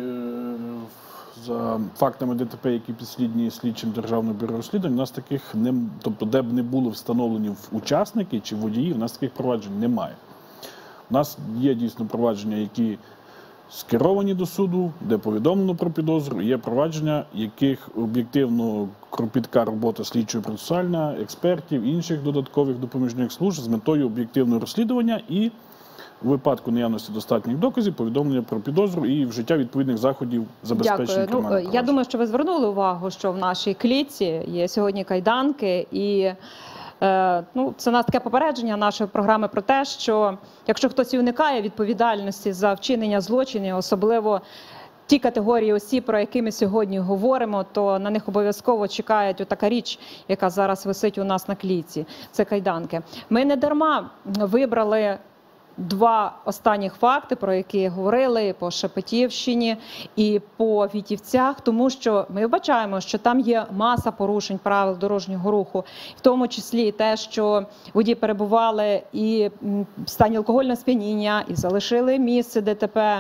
за фактами ДТП, які підслідні слідчим Державного бюро розслідувань, у нас таких, тобто де б не були встановлені учасники чи водії, у нас таких проваджень немає. У нас є дійсно провадження, які скеровані до суду, де повідомлено про підозру, є провадження, яких об'єктивно кропітка робота слідчо-процесуальна, експертів, інших додаткових допоміжних служб з метою об'єктивного розслідування і у випадку наявності достатніх доказів повідомлення про підозру і вжиття відповідних заходів забезпечення кримінального провадження.
Я думаю, що ви звернули увагу, що в нашій клітці є сьогодні кайданки і це у нас таке попередження нашої програми про те, що якщо хтось і уникає відповідальності за вчинення злочинів, особливо ті категорії осіб, про які ми сьогодні говоримо, то на них обов'язково чекає така річ, яка зараз висить у нас на клітці. Це кайданки. Ми не дарма вибрали два останніх факти, про які говорили по Шепетівщині і по Вітівцях, тому що ми вбачаємо, що там є маса порушень правил дорожнього руху, в тому числі і те, що водії перебували і в стані алкогольного сп'яніння, і залишили місце ДТП.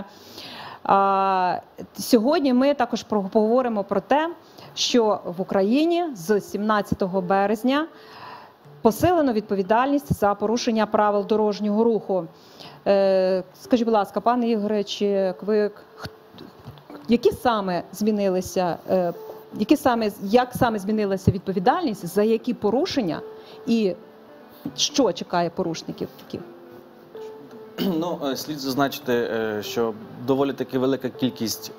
Сьогодні ми також поговоримо про те, що в Україні з 17 березня посилено відповідальність за порушення правил дорожнього руху. Скажіть, будь ласка, пане Ігоре, як саме змінилася відповідальність, за які порушення і що чекає порушників?
Слід зазначити, що доволі таки велика кількість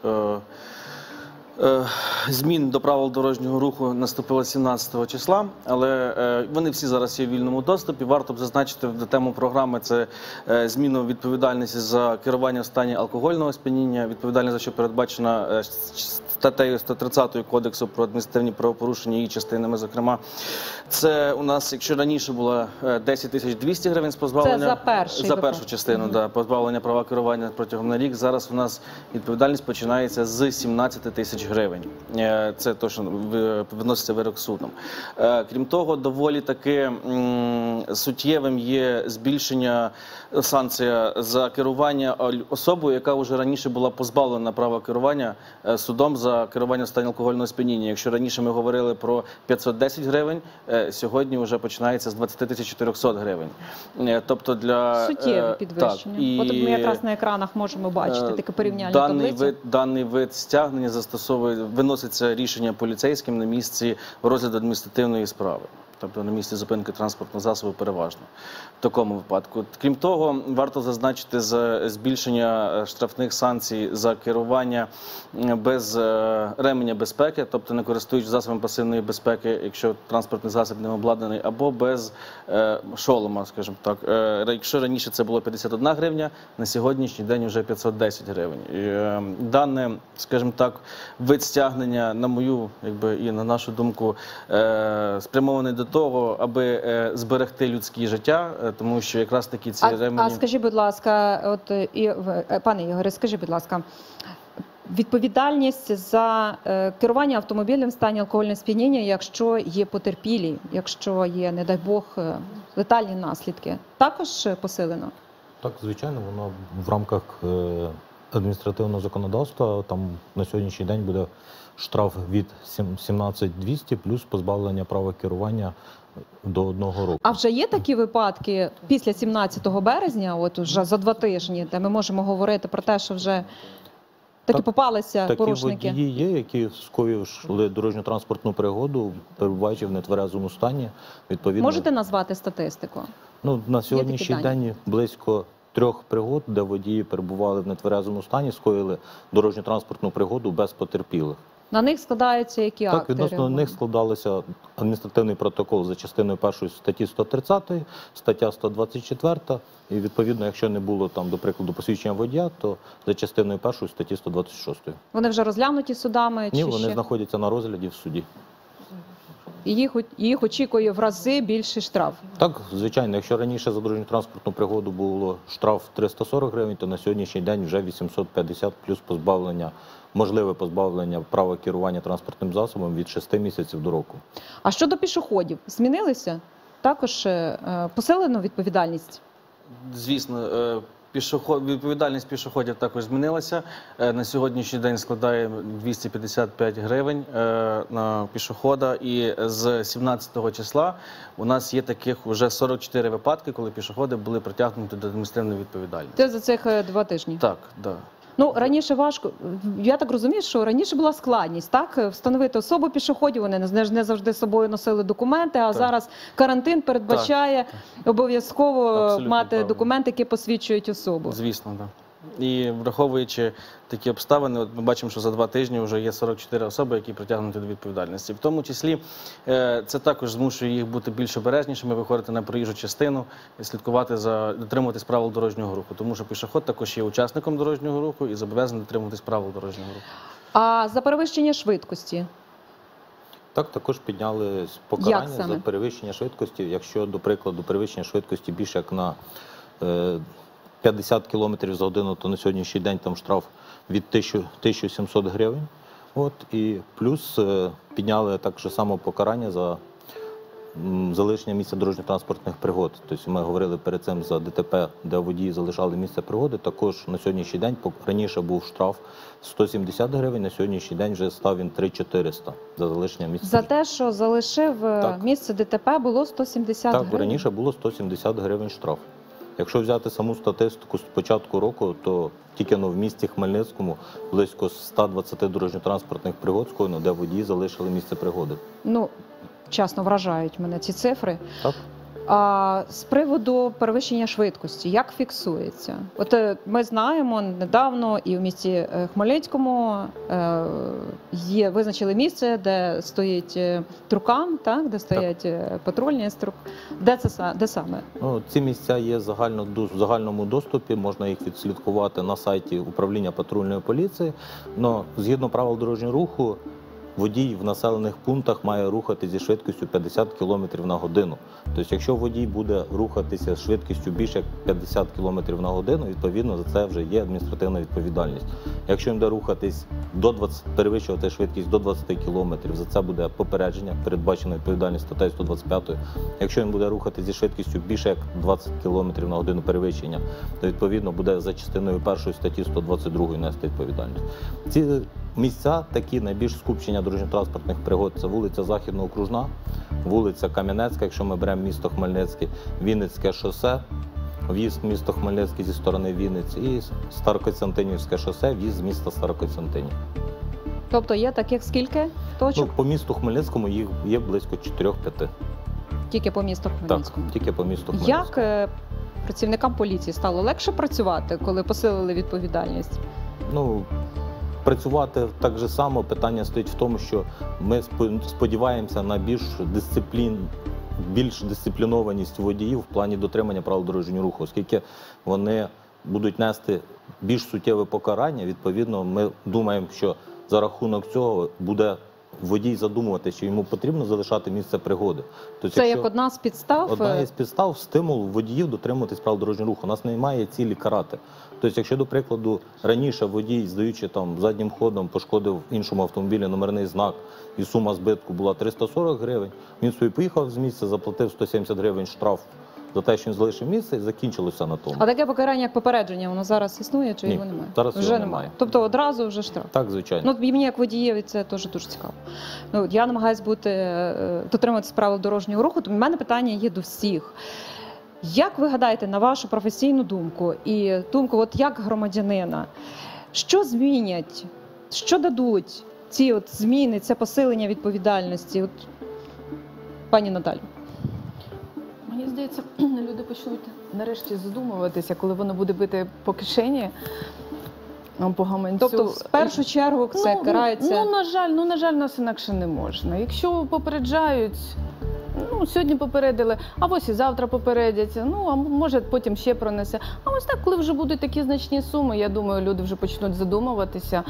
змін до правил дорожнього руху наступило 17 числа, але вони всі зараз є в вільному доступі. Варто б зазначити тему програми – це зміну відповідальності за керування в стані алкогольного сп'яніння, відповідальність за що передбачена статтею 130 Кодексу про адміністративні правопорушення, її частинами, зокрема. Це у нас, якщо раніше було 10 200 гривень з позбавлення...
Це за першу
частину, позбавлення права керування протягом на рік. Зараз у нас відповідальність починається з 17 тисяч гривень. Це те, що виноситься вирок судом. Крім того, доволі таки суттєвим є збільшення санкція за керування особою, яка вже раніше була позбавлена права керування судом за керування в стані алкогольного сп'яніння. Якщо раніше ми говорили про 510 гривень, сьогодні вже починається з 20 400 гривень. Тобто для...
Суттєве підвищення. От ми якраз на екранах можемо бачити таке порівняльну таблицю.
Даний вид стягнення застосовується виноситься рішення поліцейським на місці розгляду адміністративної справи. Тобто на місці зупинки транспортного засобу переважно в такому випадку. Крім того, варто зазначити збільшення штрафних санкцій за керування без ременя безпеки, тобто не користуючись засобами пасивної безпеки, якщо транспортний засіб не обладнаний, або без шолома, скажімо так. Якщо раніше це було 51 гривня, на сьогоднішній день вже 510 гривень. Дане, скажімо так, вид стягнення, на мою і на нашу думку, спрямований до того, аби зберегти людське життя, тому що якраз таки ці ремені...
А скажіть, будь ласка, пане Ігоре, скажіть, будь ласка, відповідальність за керування автомобілем в стані алкогольного сп'яніння, якщо є потерпілі, якщо є, не дай Бог, летальні наслідки, також посилено?
Так, звичайно, воно в рамках адміністративного законодавства, там на сьогоднішній день буде штраф від 17-200 плюс позбавлення права керування до 1 року.
А вже є такі випадки після 17 березня, от вже за 2 тижні, де ми можемо говорити про те, що вже таки попалися порушники?
Такі водії є, які скоїли дорожньо-транспортну пригоду, перебуваючи в нетверезому стані. Відповідно,
можете назвати статистику?
На сьогоднішній день близько 3 пригод, де водії перебували в нетверезому стані, скоїли дорожньо-транспортну пригоду без потерпілих.
На них складаються які акти?
Так, відносно них складалися адміністративний протокол за частиною 1 статті 130, стаття 124, і відповідно, якщо не було там, до прикладу, посвідчення водія, то за частиною 1 статті 126.
Вони вже розглянуті судами?
Ні, вони знаходяться на розгляді в суді.
І їх очікує в рази більший штраф?
Так, звичайно. Якщо раніше за дорожньо-транспортну пригоду було штраф 340 гривень, то на сьогоднішній день вже 850 плюс можливе позбавлення права керування транспортним засобом від 6 місяців до року.
А щодо пішоходів, змінилися? Також посилено відповідальність?
Звісно, відповідальність пішоходів також змінилася. На сьогоднішній день складає 255 гривень на пішохода. І з 17 числа у нас є таких вже 44 випадки, коли пішоходи були притягнуті до адміністративної відповідальності.
Це за цих 2 тижні?
Так, так.
Раніше важко, я так розумію, що раніше була складність, так? Встановити особу пішоходів, вони не завжди з собою носили документи, а зараз карантин передбачає обов'язково мати документи, які посвідчують особу.
Звісно, так. І враховуючи такі обставини, ми бачимо, що за 2 тижні вже є 44 особи, які притягнуті до відповідальності. В тому числі це також змушує їх бути більш обережнішими, виходити на проїжджу частину і слідкувати дотримуватись правил дорожнього руху. Тому що пішохід також є учасником дорожнього руху і зобов'язаний дотримуватись правил дорожнього руху.
А за перевищення швидкості?
Так, також підняли покарання за перевищення швидкості. Якщо, до прикладу, перевищення швидкості більше як на 50 км за годину, то на сьогоднішній день там штраф від 1700 гривень. І плюс підняли так само покарання за залишення місця дорожньо-транспортних пригод. Тобто ми говорили перед цим за ДТП, де водії залишали місце пригоди. Також на сьогоднішній день, раніше був штраф 170 гривень, на сьогоднішній день вже став він 3400 за залишення місця.
За те, що залишив місце ДТП, було 170 гривень?
Так, раніше було 170 гривень штраф. Якщо взяти саму статистику з початку року, то тільки в місті Хмельницькому близько 120 дорожньо-транспортних пригод скоєно, де водії залишили місце пригоди.
Чесно, вражають мене ці цифри.
Так.
А з приводу перевищення швидкості, як фіксується? Ми знаємо, недавно і в місті Хмельницькому визначили місце, де стоїть трукам, де стоять патрульні струк. Де саме?
Ці місця є в загальному доступі, можна їх відслідкувати на сайті управління патрульної поліції. Но згідно правил дорожнього руху, водій в населених пунктах має рухатися зі швидкістю 50 км на годину. Тобто, якщо водій буде рухатися з швидкістю більше 50 км на годину, відповідно за це вже є адміністративна відповідальність. Якщо він буде рухатись перевищувати швидкість до 20 км, за це буде попередження, передбачена відповідальність статтею 125. Якщо він буде рухатись зі швидкістю більше як 20 км на годину перевищення, то відповідно буде за частиною 1 статті 122 нести відповідальність. Ці місця такі найбільш скупчення дорожньо-транспортних пригод – це вулиця Західно-Окружна, вулиця Кам'янецька, якщо ми беремо місто Хмельницьке, Вінницьке шосе, в'їзд в місто Хмельницьке зі сторони Вінниці, і Старокостянтинівське шосе, в'їзд з міста Старокостянтинів.
Тобто є таких скільки точок?
Ну, по місту Хмельницькому їх є близько 4-5.
Тільки по місту Хмельницькому?
Так, тільки по місту Хмельницькому.
Як працівникам поліції стало легше працювати, коли посилили відповідальність?
Ну, працювати так же само. Питання стоїть в тому, що ми сподіваємося на більш дисциплінованість водіїв в плані дотримання правил дорожнього руху, оскільки вони будуть нести більш суттєве покарання. Відповідно, ми думаємо, що за рахунок цього буде водій задумувати, що йому потрібно залишати місце пригоди. Тобто,
це як одна з підстав?
Одна із підстав – стимул водіїв дотримуватись правил дорожнього руху. У нас немає цілі карати. Тобто, якщо, до прикладу, раніше водій, здаючи там заднім ходом, пошкодив іншому автомобілі номерний знак і сума збитку була 340 гривень, він собі поїхав з місця, заплатив 170 гривень штраф за те, що він залишив місце, і закінчилося на тому.
А таке покарання, як попередження, воно зараз існує чи
Ні,
його немає?
зараз
вже
його
немає. Тобто одразу вже штраф?
Так, звичайно.
Ну, мені як водієві це теж дуже цікаво. Ну, я намагаюся дотримуватися правил дорожнього руху, тому в мене питання є до всіх. Як ви гадаєте, на вашу професійну думку і думку от як громадянина, що змінять, що дадуть ці от зміни, це посилення відповідальності? От, пані Наталю.
Мені здається, люди почнуть нарешті задумуватися, коли воно буде бити по кишені, по гаманцю.
Тобто, в першу чергу це карається?
Ну, на жаль, нас інакше не можна. Якщо попереджають, ну, сьогодні попередили, а ось і завтра попередять, ну, а може потім ще пронесе. А ось так, коли вже будуть такі значні суми, я думаю, люди вже почнуть задумуватися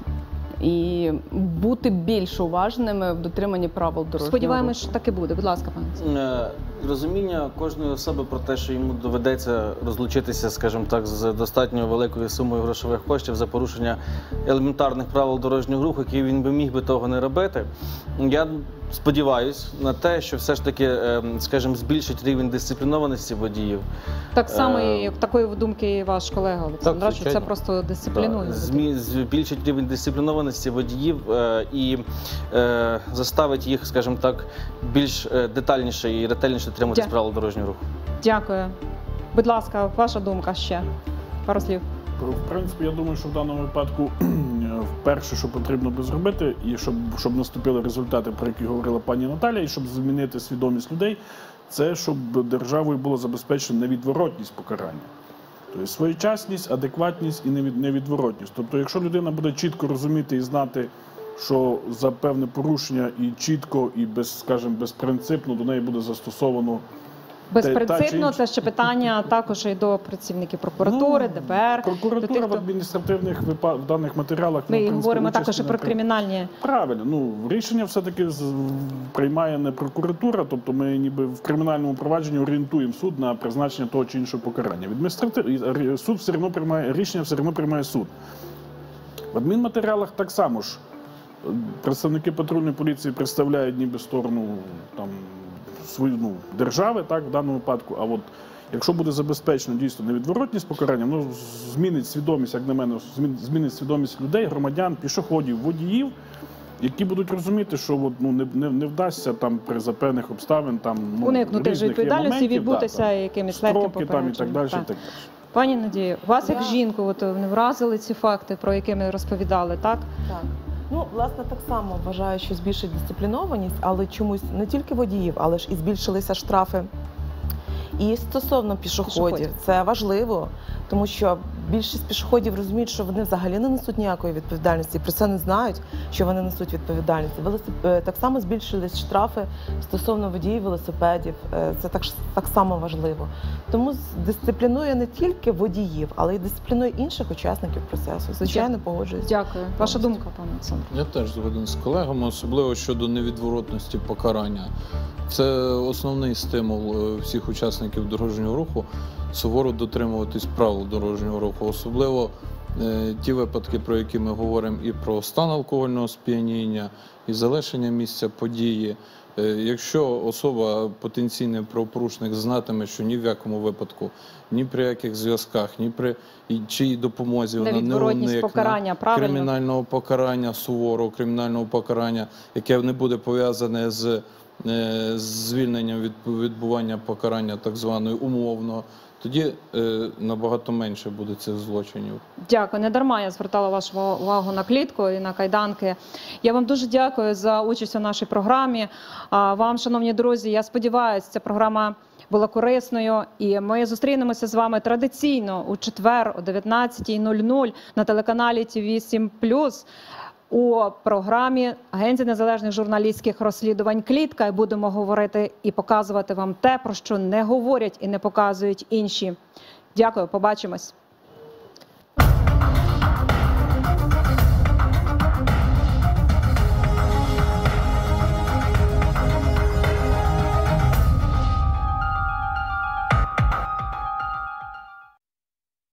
і бути більш уважними в дотриманні правил дорожнього руху.
Сподіваємось, що так і буде. Будь ласка, пане.
Розуміння кожної особи про те, що йому доведеться розлучитися, скажімо так, з достатньо великою сумою грошових коштів за порушення елементарних правил дорожнього руху, які він би міг би того не робити. Я сподіваюся на те, що все ж таки, скажімо, збільшить рівень дисциплінованості водіїв.
Так само, як такої думки і ваш колега Олександр, що це просто дисциплінує.
Збільшить рівень дисциплінованості водіїв і заставить їх, скажімо так, більш детальніше і ретельніше дотримуватись правил дорожнього руху.
Дякую. Будь ласка, ваша думка ще. Пару слів.
В принципі, я думаю, що в даному випадку перше, що потрібно би зробити, і щоб наступили результати, про які говорила пані Наталя, і щоб змінити свідомість людей, це щоб державою було забезпечено невідворотність покарання. Тобто своєчасність, адекватність і невідворотність. Тобто, якщо людина буде чітко розуміти і знати, що за певне порушення і чітко, і безпринципно до неї буде застосовано
безпринципно, це ще питання також і до працівників прокуратури, ДБР.
Прокуратура в адміністративних в даних матеріалах.
Ми говоримо також і про кримінальні.
Правильно. Ну, рішення все-таки приймає не прокуратура, тобто ми ніби в кримінальному провадженні орієнтуємо суд на призначення того чи іншого покарання. Суд все одно приймає, рішення все одно приймає суд. В адмінматеріалах так само ж. Представники патрульної поліції представляють ніби сторону там, свою держави, так, в даному випадку. А от якщо буде забезпечено дійсно невідворотність покарання, воно змінить свідомість, як на мене, змінить свідомість людей, громадян, пішоходів, водіїв, які будуть розуміти, що от, ну, не вдасться там при певних обставин там, ну,
уникнути відповідальності, відбутися якимись легким попередженням.
І так далі. Так.
Пані Надію, вас як жінку от, не вразили ці факти, про які ми розповідали, так?
Так. Ну, власне, так само вважаю, що збільшить дисциплінованість, але чомусь не тільки водіїв, але ж і збільшилися штрафи. І стосовно пішоходів, це важливо, тому що більшість пішоходів розуміють, що вони взагалі не несуть ніякої відповідальності, про це не знають, що вони несуть відповідальність. Так само збільшились штрафи стосовно водіїв велосипедів, це так само важливо. Тому дисциплінує не тільки водіїв, але й дисциплінує інших учасників процесу. Звичайно, погоджуюсь.
Дякую. Ваша думка, пане Олександр?
Я теж згоден з колегами, особливо щодо невідворотності покарання. Це основний стимул всіх учасників дорожнього руху суворо дотримуватись правил дорожнього руху. Особливо ті випадки, про які ми говоримо, і про стан алкогольного сп'яніння, і залишення місця події. Якщо особа, потенційний правопорушник, знатиме, що ні в якому випадку, ні при яких зв'язках, ні при чиїй допомозі вона не уникне кримінального покарання, суворого кримінального покарання, яке не буде пов'язане з звільненням від відбування покарання так званої умовного, тоді набагато менше буде цих злочинів.
Дякую. Не дарма я звертала вашу увагу на клітку і на кайданки. Я вам дуже дякую за участь у нашій програмі. А вам, шановні друзі, я сподіваюся, ця програма була корисною. І ми зустрінемося з вами традиційно у четвер о 19:00 на телеканалі ТВ7+. У програмі Агенції незалежних журналістських розслідувань «Клітка» і будемо говорити і показувати вам те, про що не говорять і не показують інші. Дякую, побачимось.